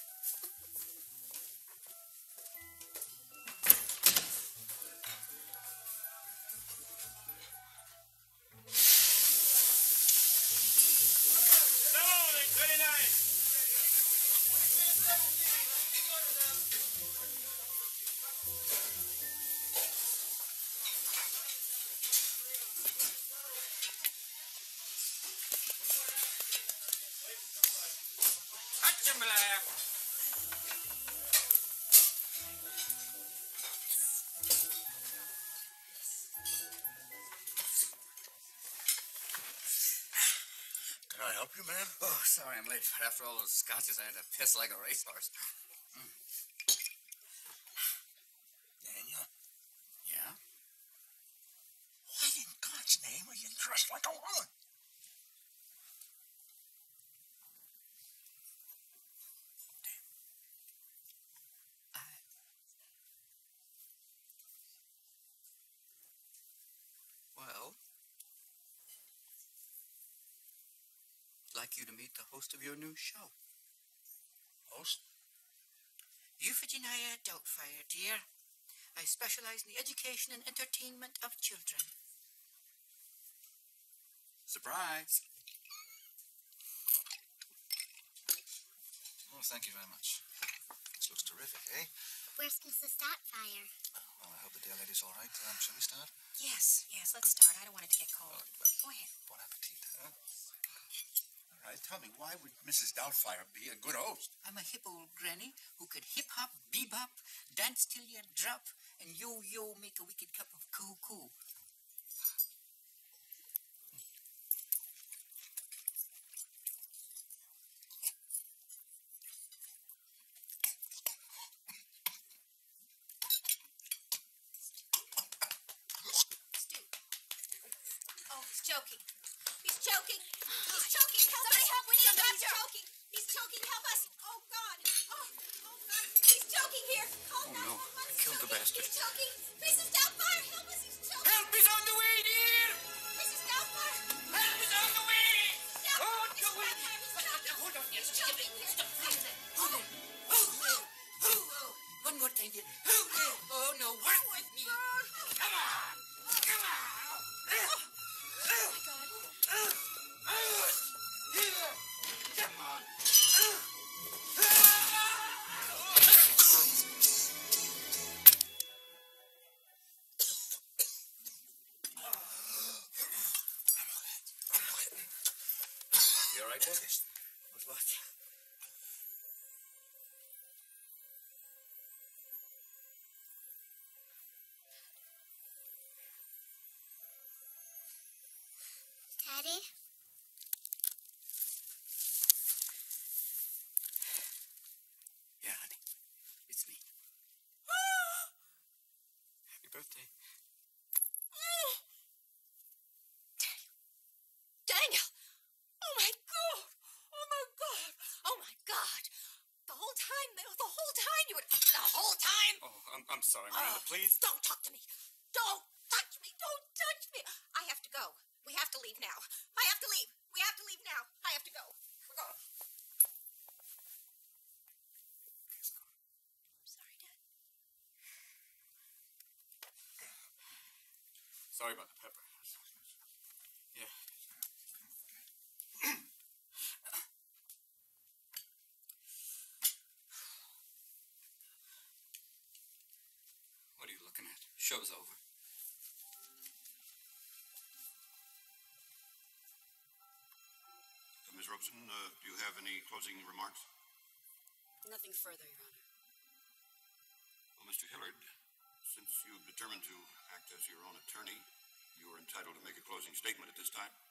[SPEAKER 7] Can I help you, man?
[SPEAKER 15] Oh, sorry I'm late. After all those scotches, I had to piss like a racehorse.
[SPEAKER 10] Daniel,
[SPEAKER 15] Yeah?
[SPEAKER 10] why in God's name are you dressed like a woman?
[SPEAKER 16] Well, I'd like you to meet the host of your new show.
[SPEAKER 7] Host?
[SPEAKER 18] Euphigenia Doubtfire, dear. I specialize in the education and entertainment of children.
[SPEAKER 15] Surprise.
[SPEAKER 7] Oh, thank you very much. This looks terrific, eh?
[SPEAKER 13] Where's Mrs. Doubtfire?
[SPEAKER 7] Well, I hope the dear lady's all right. Shall we start?
[SPEAKER 5] Yes, let's start. I don't want it to get cold. Go ahead.
[SPEAKER 7] Bon appetit. Huh?
[SPEAKER 10] All right, tell me, why would Mrs. Doubtfire be a good host?
[SPEAKER 18] I'm a hip old granny who could hip-hop, bebop, dance till you drop, and yo-yo make a wicked cup of coo-coo.
[SPEAKER 3] Oh, he's choking. He's choking. He's choking. Somebody help me. He's choking. He's choking. Help us. Oh, God. Oh, God. He's choking here. Call 911.
[SPEAKER 16] I killed the bastard.
[SPEAKER 3] He's choking. Mrs. Doubtfire, help us. He's choking.
[SPEAKER 1] Help is on the way, dear!
[SPEAKER 3] Mrs. Doubtfire.
[SPEAKER 1] Help is on the way!
[SPEAKER 3] Oh,
[SPEAKER 1] no, wait.
[SPEAKER 3] Hold on. He's choking here.
[SPEAKER 18] One more time, dear. Oh, no, work with me.
[SPEAKER 1] Come on! Come on! Come on!
[SPEAKER 15] You all right, boy?
[SPEAKER 10] With what?
[SPEAKER 13] Daddy?
[SPEAKER 16] Yeah, honey. It's me. Happy birthday.
[SPEAKER 3] Daniel! Oh, my God! Oh, my God! Oh, my God! The whole time you were... The whole time?
[SPEAKER 15] Oh, I'm sorry, Miranda, please.
[SPEAKER 3] Don't talk to me! Don't touch me! Don't touch me! I have to go. We have to leave now. I have to leave. We have to leave now. I have to go. Go. I'm sorry, Dad.
[SPEAKER 15] Sorry about the pepper. Yeah. What are you looking at? Show's over.
[SPEAKER 6] Ms. Robeson, do you have any closing remarks?
[SPEAKER 22] Nothing further, Your Honor.
[SPEAKER 6] Well, Mr. Hillard, since you've determined to act as your own attorney, you are entitled to make a closing statement at this time.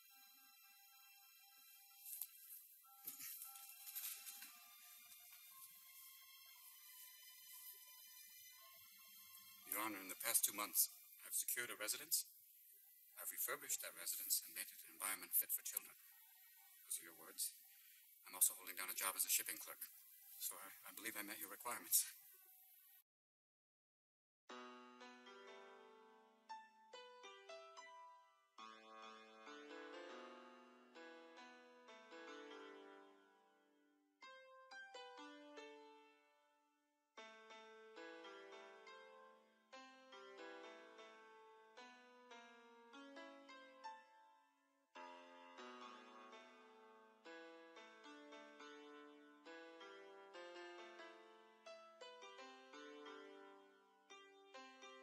[SPEAKER 15] Your Honor, in the past 2 months, I've secured a residence. I've refurbished that residence and made it an environment fit for children. Those are your words. I'm also holding down a job as a shipping clerk. So I believe I met your requirements.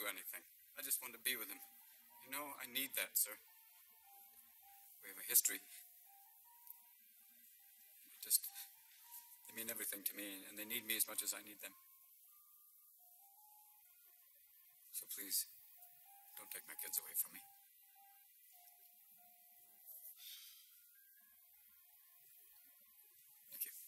[SPEAKER 15] anything. I just want to be with him. You know, I need that, sir. We have a history. They mean everything to me, and they need me as much as I need them. So please, don't take my kids away from me. Thank you.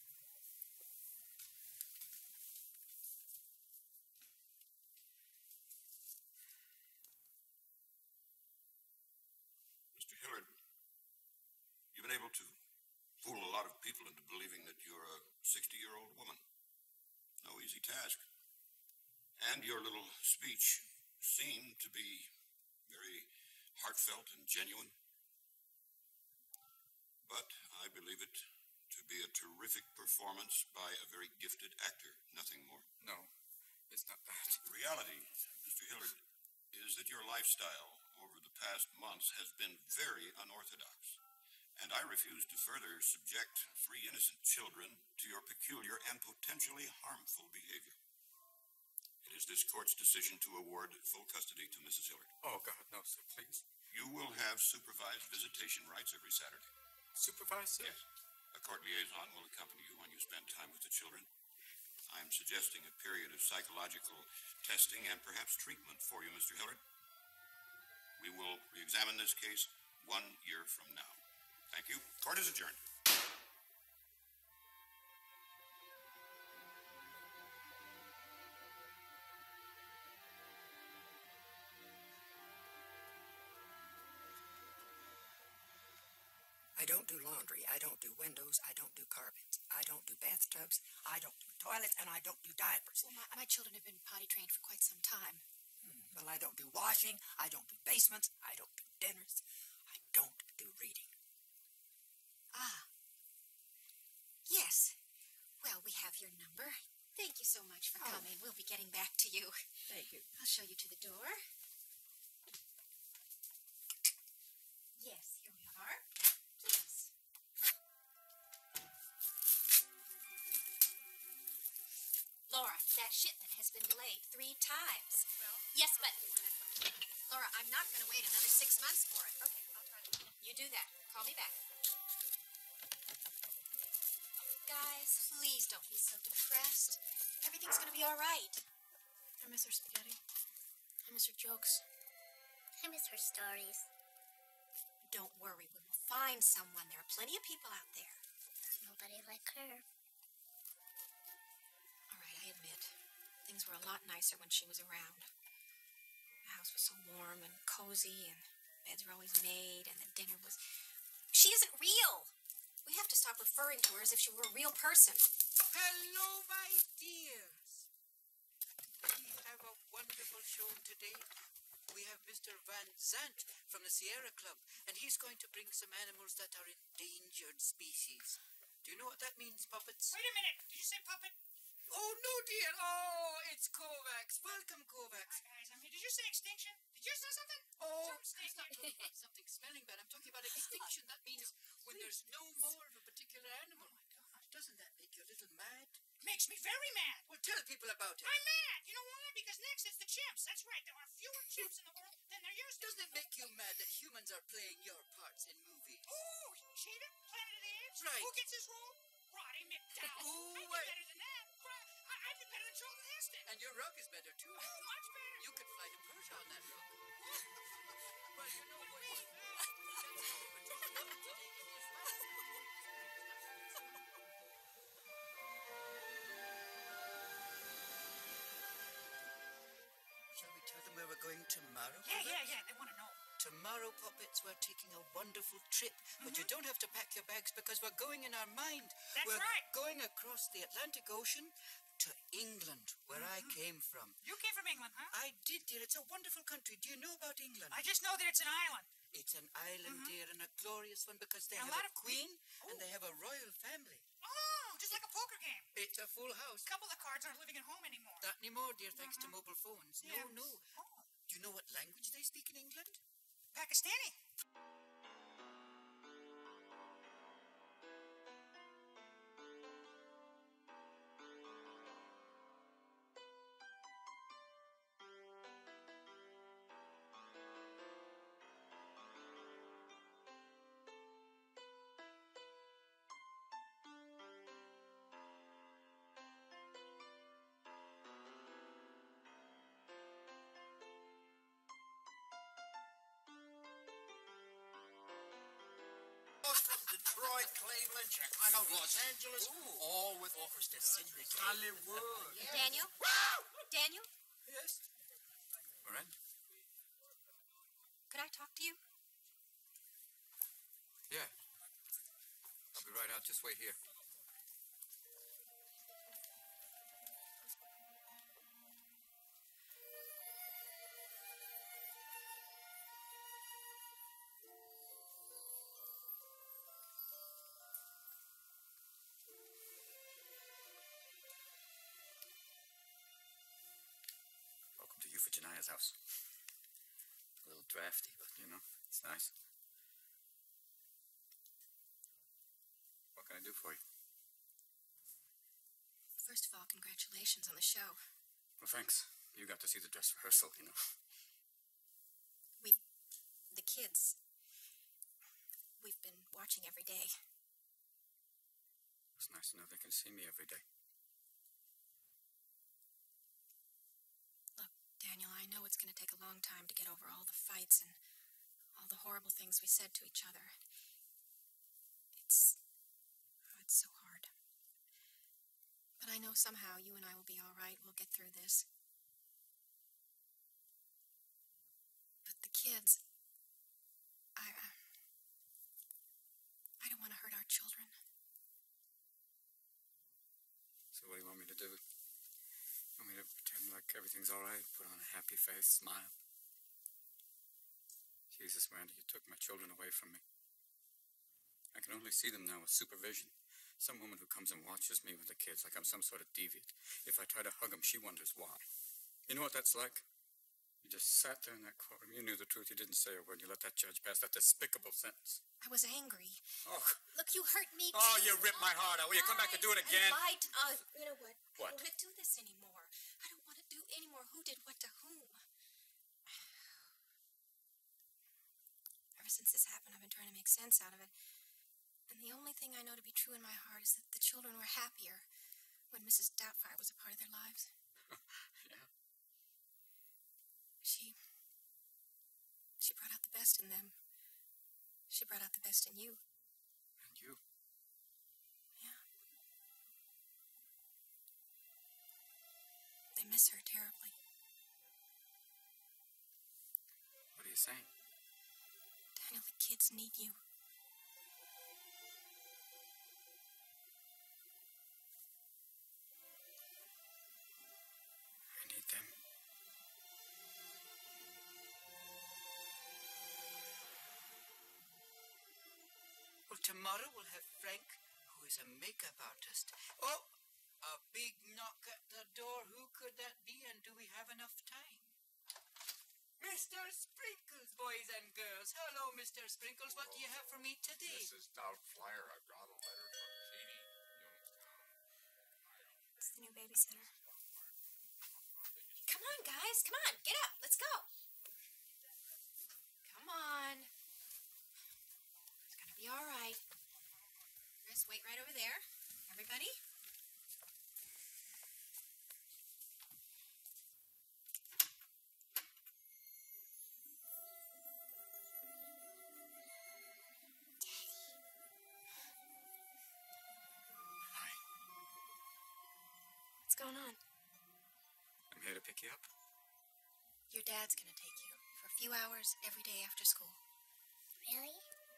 [SPEAKER 6] Mr. Hillard, you've been able to fool a lot of people into believing that you're a 60-year-old woman. No easy task. And your little speech seemed to be very heartfelt and genuine. But I believe it to be a terrific performance by a very gifted actor, nothing more.
[SPEAKER 15] No, it's not that.
[SPEAKER 6] The reality, Mr. Hillard, is that your lifestyle over the past months has been very unorthodox. And I refuse to further subject 3 innocent children to your peculiar and potentially harmful behavior. It is this court's decision to award full custody to Mrs. Hillard.
[SPEAKER 15] Oh, God, no, sir, please.
[SPEAKER 6] You will have supervised visitation rights every Saturday.
[SPEAKER 15] Supervised, sir?
[SPEAKER 6] Yes. A court liaison will accompany you when you spend time with the children. I'm suggesting a period of psychological testing and perhaps treatment for you, Mr. Hillard. We will re-examine this case 1 year from now. Thank you. Court is adjourned.
[SPEAKER 2] I don't do laundry. I don't do windows. I don't do carpets. I don't do bathtubs. I don't do toilets, and I don't do diapers.
[SPEAKER 5] Well, my children have been potty trained for quite some time.
[SPEAKER 2] Well, I don't do washing. I don't do basements. I don't do dinners. I don't do reading.
[SPEAKER 5] Ah. Yes. Well, we have your number. Thank you so much for coming. We'll be getting back to you.
[SPEAKER 2] Thank you.
[SPEAKER 5] I'll show you to the door. Yes, here we are. Please. Laura, that shipment has been delayed 3 times.
[SPEAKER 3] Well,
[SPEAKER 5] yes, but... Laura, I'm not going to wait another 6 months for it.
[SPEAKER 3] Okay, I'll try to.
[SPEAKER 5] You do that. Call me back. Guys, please don't be so depressed. Everything's going to be all right.
[SPEAKER 20] I miss her spaghetti. I miss her jokes.
[SPEAKER 13] I miss her stories.
[SPEAKER 5] Don't worry. We will find someone. There are plenty of people out there.
[SPEAKER 13] Nobody like her.
[SPEAKER 5] All right, I admit. Things were a lot nicer when she was around. The house was so warm and cozy, and beds were always made, and the dinner was... She isn't real. We have to stop referring to her as if she were a real person.
[SPEAKER 18] Hello, my dears. We have a wonderful show today. We have Mr. Van Zandt from the Sierra Club, and he's going to bring some animals that are endangered species. Do you know what that means, puppets?
[SPEAKER 12] Wait a minute. Did you say puppet?
[SPEAKER 18] Oh, no, dear. Oh, it's Kovacs. Welcome, Kovacs.
[SPEAKER 12] Hi, guys. I mean, did you say extinction? Did you say something?
[SPEAKER 18] Oh,
[SPEAKER 12] Some
[SPEAKER 18] I'm
[SPEAKER 12] snake.
[SPEAKER 18] not talking about something smelling bad. I'm talking about extinction. That means when there's no more of a particular animal. Doesn't that make you a little mad?
[SPEAKER 12] Makes me very mad.
[SPEAKER 18] Well, tell people about it.
[SPEAKER 12] I'm mad. You know why? Because next it's the chimps. That's right. There are fewer chimps in the world than there used to.
[SPEAKER 18] Doesn't it make you mad that humans are playing your parts in movies?
[SPEAKER 12] Oh, Cheetah, Planet of the Apes.
[SPEAKER 18] Right.
[SPEAKER 12] Who gets his role? Roddy McDowell.
[SPEAKER 18] Oh,
[SPEAKER 12] I'd be
[SPEAKER 18] wait.
[SPEAKER 12] better than that. I'd be better than Charlton Heston.
[SPEAKER 18] And your rug is better, too.
[SPEAKER 12] Oh, much better.
[SPEAKER 18] You could fly to Persia on that rug. Well, you know what? Shall we tell them where we're going tomorrow?
[SPEAKER 12] Yeah. They want to know.
[SPEAKER 18] Tomorrow, puppets, we're taking a wonderful trip, but you don't have to pack your bags because we're going in our mind.
[SPEAKER 12] That's
[SPEAKER 18] we're
[SPEAKER 12] right.
[SPEAKER 18] Going across the Atlantic Ocean to England, where I came from.
[SPEAKER 12] You came from England, huh?
[SPEAKER 18] I did, dear. It's a wonderful country. Do you know about England?
[SPEAKER 12] I just know that it's an island.
[SPEAKER 18] It's an island, dear, and a glorious one because they
[SPEAKER 12] A
[SPEAKER 18] have
[SPEAKER 12] lot
[SPEAKER 18] a
[SPEAKER 12] of
[SPEAKER 18] queen and they have a royal family.
[SPEAKER 12] Oh, just like a poker game.
[SPEAKER 18] It's a full house.
[SPEAKER 12] A couple of cards aren't living at home anymore.
[SPEAKER 18] Not anymore, dear, thanks to mobile phones.
[SPEAKER 12] Yeah.
[SPEAKER 18] No.
[SPEAKER 12] Oh.
[SPEAKER 18] Do you know what language they speak in England?
[SPEAKER 12] Pakistani.
[SPEAKER 10] Detroit, Cleveland, Chicago, Los Angeles, all with offers to syndicate. Hollywood.
[SPEAKER 5] Daniel? Daniel?
[SPEAKER 14] Yes?
[SPEAKER 15] Miranda?
[SPEAKER 5] Could I talk to you?
[SPEAKER 15] Yeah. I'll be right out. Just wait here. Welcome to Euphigenia's house. A little drafty, but you know, it's nice. What can I do for you?
[SPEAKER 5] First of all, congratulations on the show.
[SPEAKER 15] Well, thanks. You got to see the dress rehearsal, you know.
[SPEAKER 5] The kids, we've been watching every day.
[SPEAKER 15] It's nice to know they can see me every day.
[SPEAKER 5] Look, Daniel, I know it's going to take a long time to get over all the fights and all the horrible things we said to each other. It's so hard. But I know somehow you and I will be all right. We'll get through this. But the kids, I don't want to hurt our children.
[SPEAKER 15] So what do you want me to do? Want me to pretend like everything's all right? Put on a happy face, smile? Jesus, Miranda, you took my children away from me. I can only see them now with supervision. Some woman who comes and watches me with the kids like I'm some sort of deviant. If I try to hug them, she wonders why. You know what that's like? You just sat there in that courtroom. You knew the truth. You didn't say a word. You let that judge pass that despicable sentence.
[SPEAKER 5] I was angry.
[SPEAKER 15] Oh.
[SPEAKER 5] Look, you hurt me.
[SPEAKER 15] Oh, you ripped my heart out. Will you come back to do it again?
[SPEAKER 5] I lied. You know what?
[SPEAKER 15] What?
[SPEAKER 5] I don't want to do this anymore. I don't want to do anymore who did what to whom. Ever since this happened, I've been trying to make sense out of it. And the only thing I know to be true in my heart is that the children were happier when Mrs. Doubtfire was a part of their lives.
[SPEAKER 15] Yeah.
[SPEAKER 5] She brought out the best in them. She brought out the best in you.
[SPEAKER 15] And you?
[SPEAKER 5] Yeah. They miss her terribly.
[SPEAKER 15] What are you saying?
[SPEAKER 5] Daniel, the kids need you.
[SPEAKER 15] I need them.
[SPEAKER 18] Well, tomorrow we'll have Frank, who is a makeup artist. Oh, a big knock at the door. Who could that be, and do we have enough time? Mr. Sprinkles, boys and girls. Hello, Mr. Sprinkles. What do you have for me today?
[SPEAKER 21] Mrs. Doubtfire, I brought a letter from Katie Youngstown.
[SPEAKER 5] It's the new babysitter. Come on, guys. Come on. Get up. Let's go. Come on. It's going to be all right. Chris, wait right over there. Everybody. What's going on?
[SPEAKER 15] I'm here to pick you up.
[SPEAKER 5] Your dad's going to take you for a few hours every day after school.
[SPEAKER 13] Really?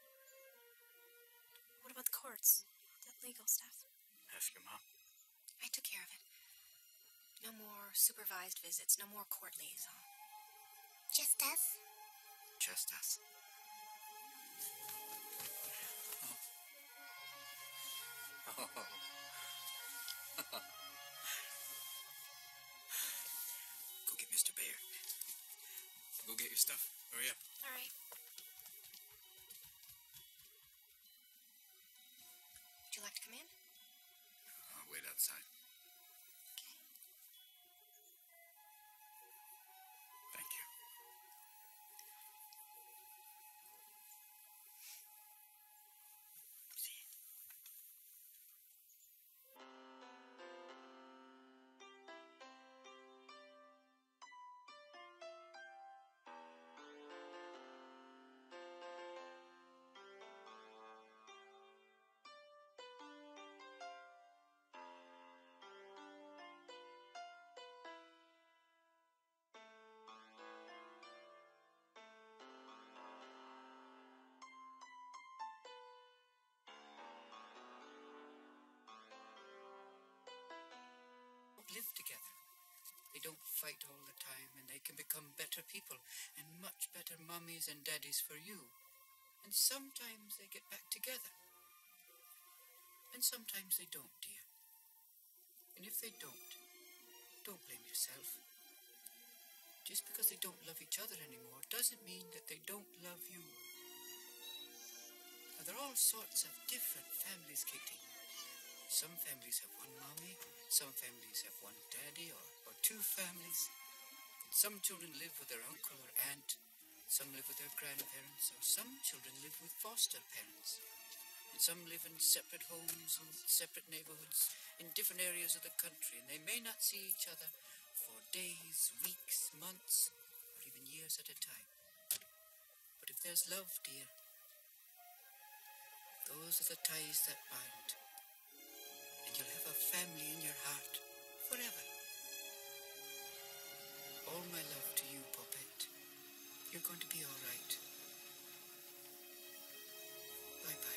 [SPEAKER 5] What about the courts? That legal stuff?
[SPEAKER 15] Ask your mom.
[SPEAKER 5] I took care of it. No more supervised visits, no more court liaison.
[SPEAKER 13] Just us?
[SPEAKER 15] Just us. Oh. Go get Mr. Bear. Go get your stuff. Hurry up.
[SPEAKER 5] All right. Would you like to come in?
[SPEAKER 15] I'll wait outside. Thank you.
[SPEAKER 18] together. They don't fight all the time, and they can become better people and much better mummies and daddies for you. And sometimes they get back together. And sometimes they don't, dear. And if they don't blame yourself. Just because they don't love each other anymore doesn't mean that they don't love you. Now, there are all sorts of different families, Katie. Some families have one mommy, some families have one daddy, or two families. Some children live with their uncle or aunt, some live with their grandparents, or some children live with foster parents. And some live in separate homes and separate neighborhoods in different areas of the country, and they may not see each other for days, weeks, months, or even years at a time. But if there's love, dear, those are the ties that bind. And you'll have a family in your heart forever. All my love to you, Poppet. You're going to be all right. Bye-bye.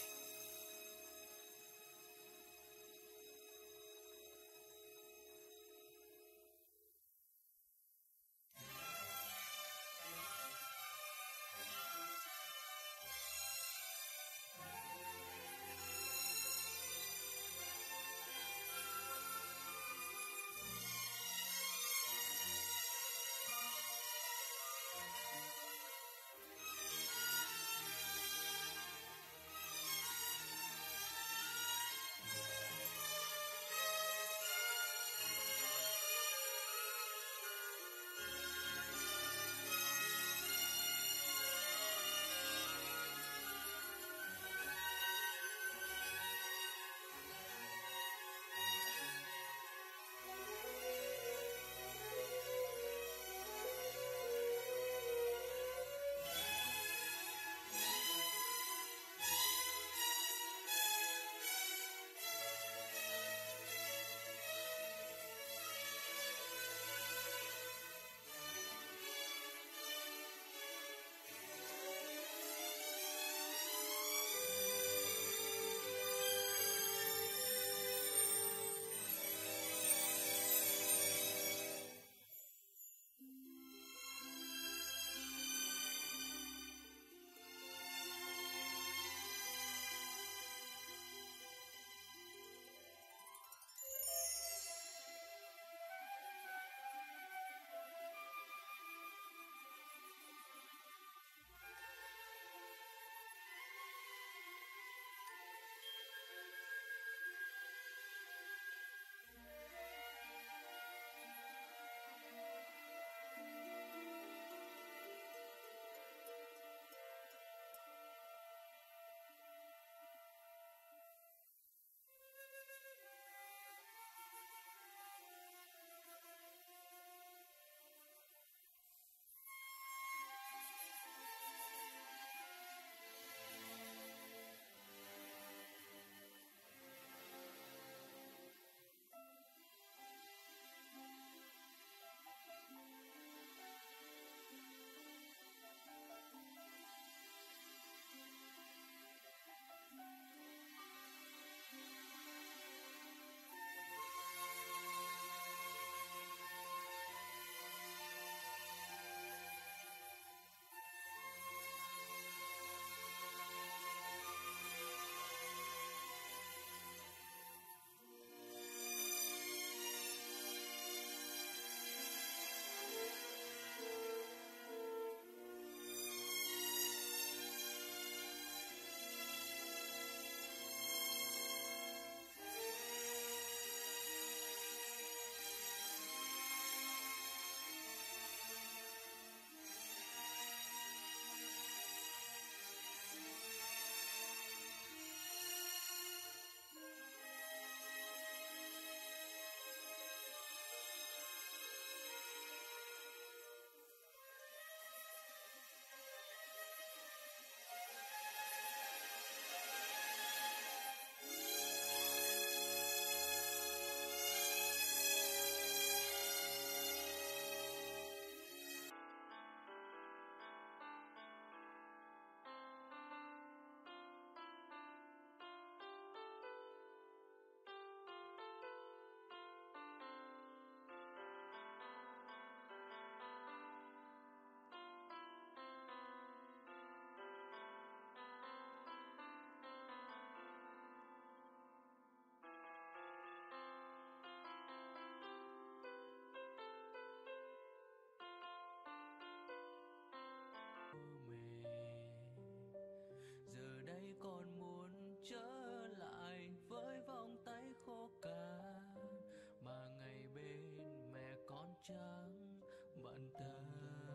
[SPEAKER 9] trắng bận tâm.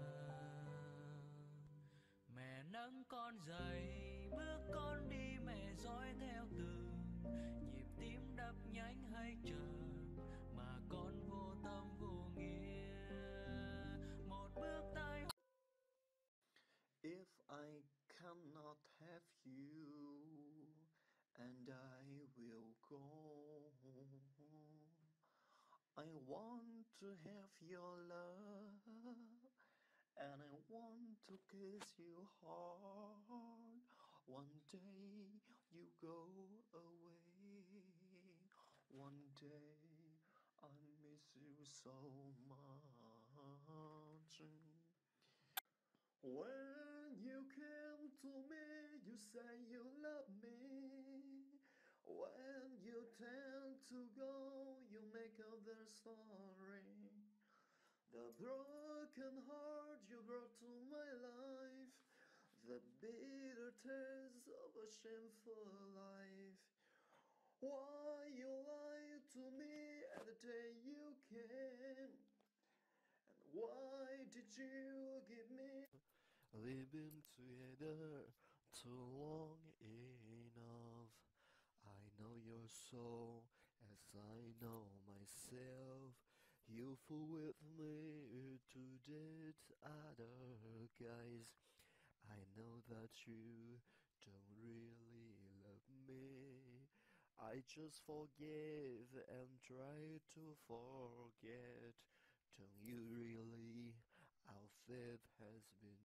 [SPEAKER 9] Mẹ nắng con dậy, bước con đi mẹ dõi theo từng nhịp tim đập nhanh hay chậm mà con vô tâm vô nghĩa. Một bước tay.
[SPEAKER 17] If I cannot have you, and I will go, I want to have your love, and I want to kiss you hard. One day you go away, one day I miss you so much. When you came to me, you say you love me. When you tend to go, you make up their story. The broken heart you brought to my life, the bitter taste of a shameful life. Why you lied to me at the day you came? And why did you give me? We've been together too long enough. I know your soul as I know myself. You fool with me to date other guys. I know that you don't really love me. I just forgive and try to forget. Don't you really? Our faith has been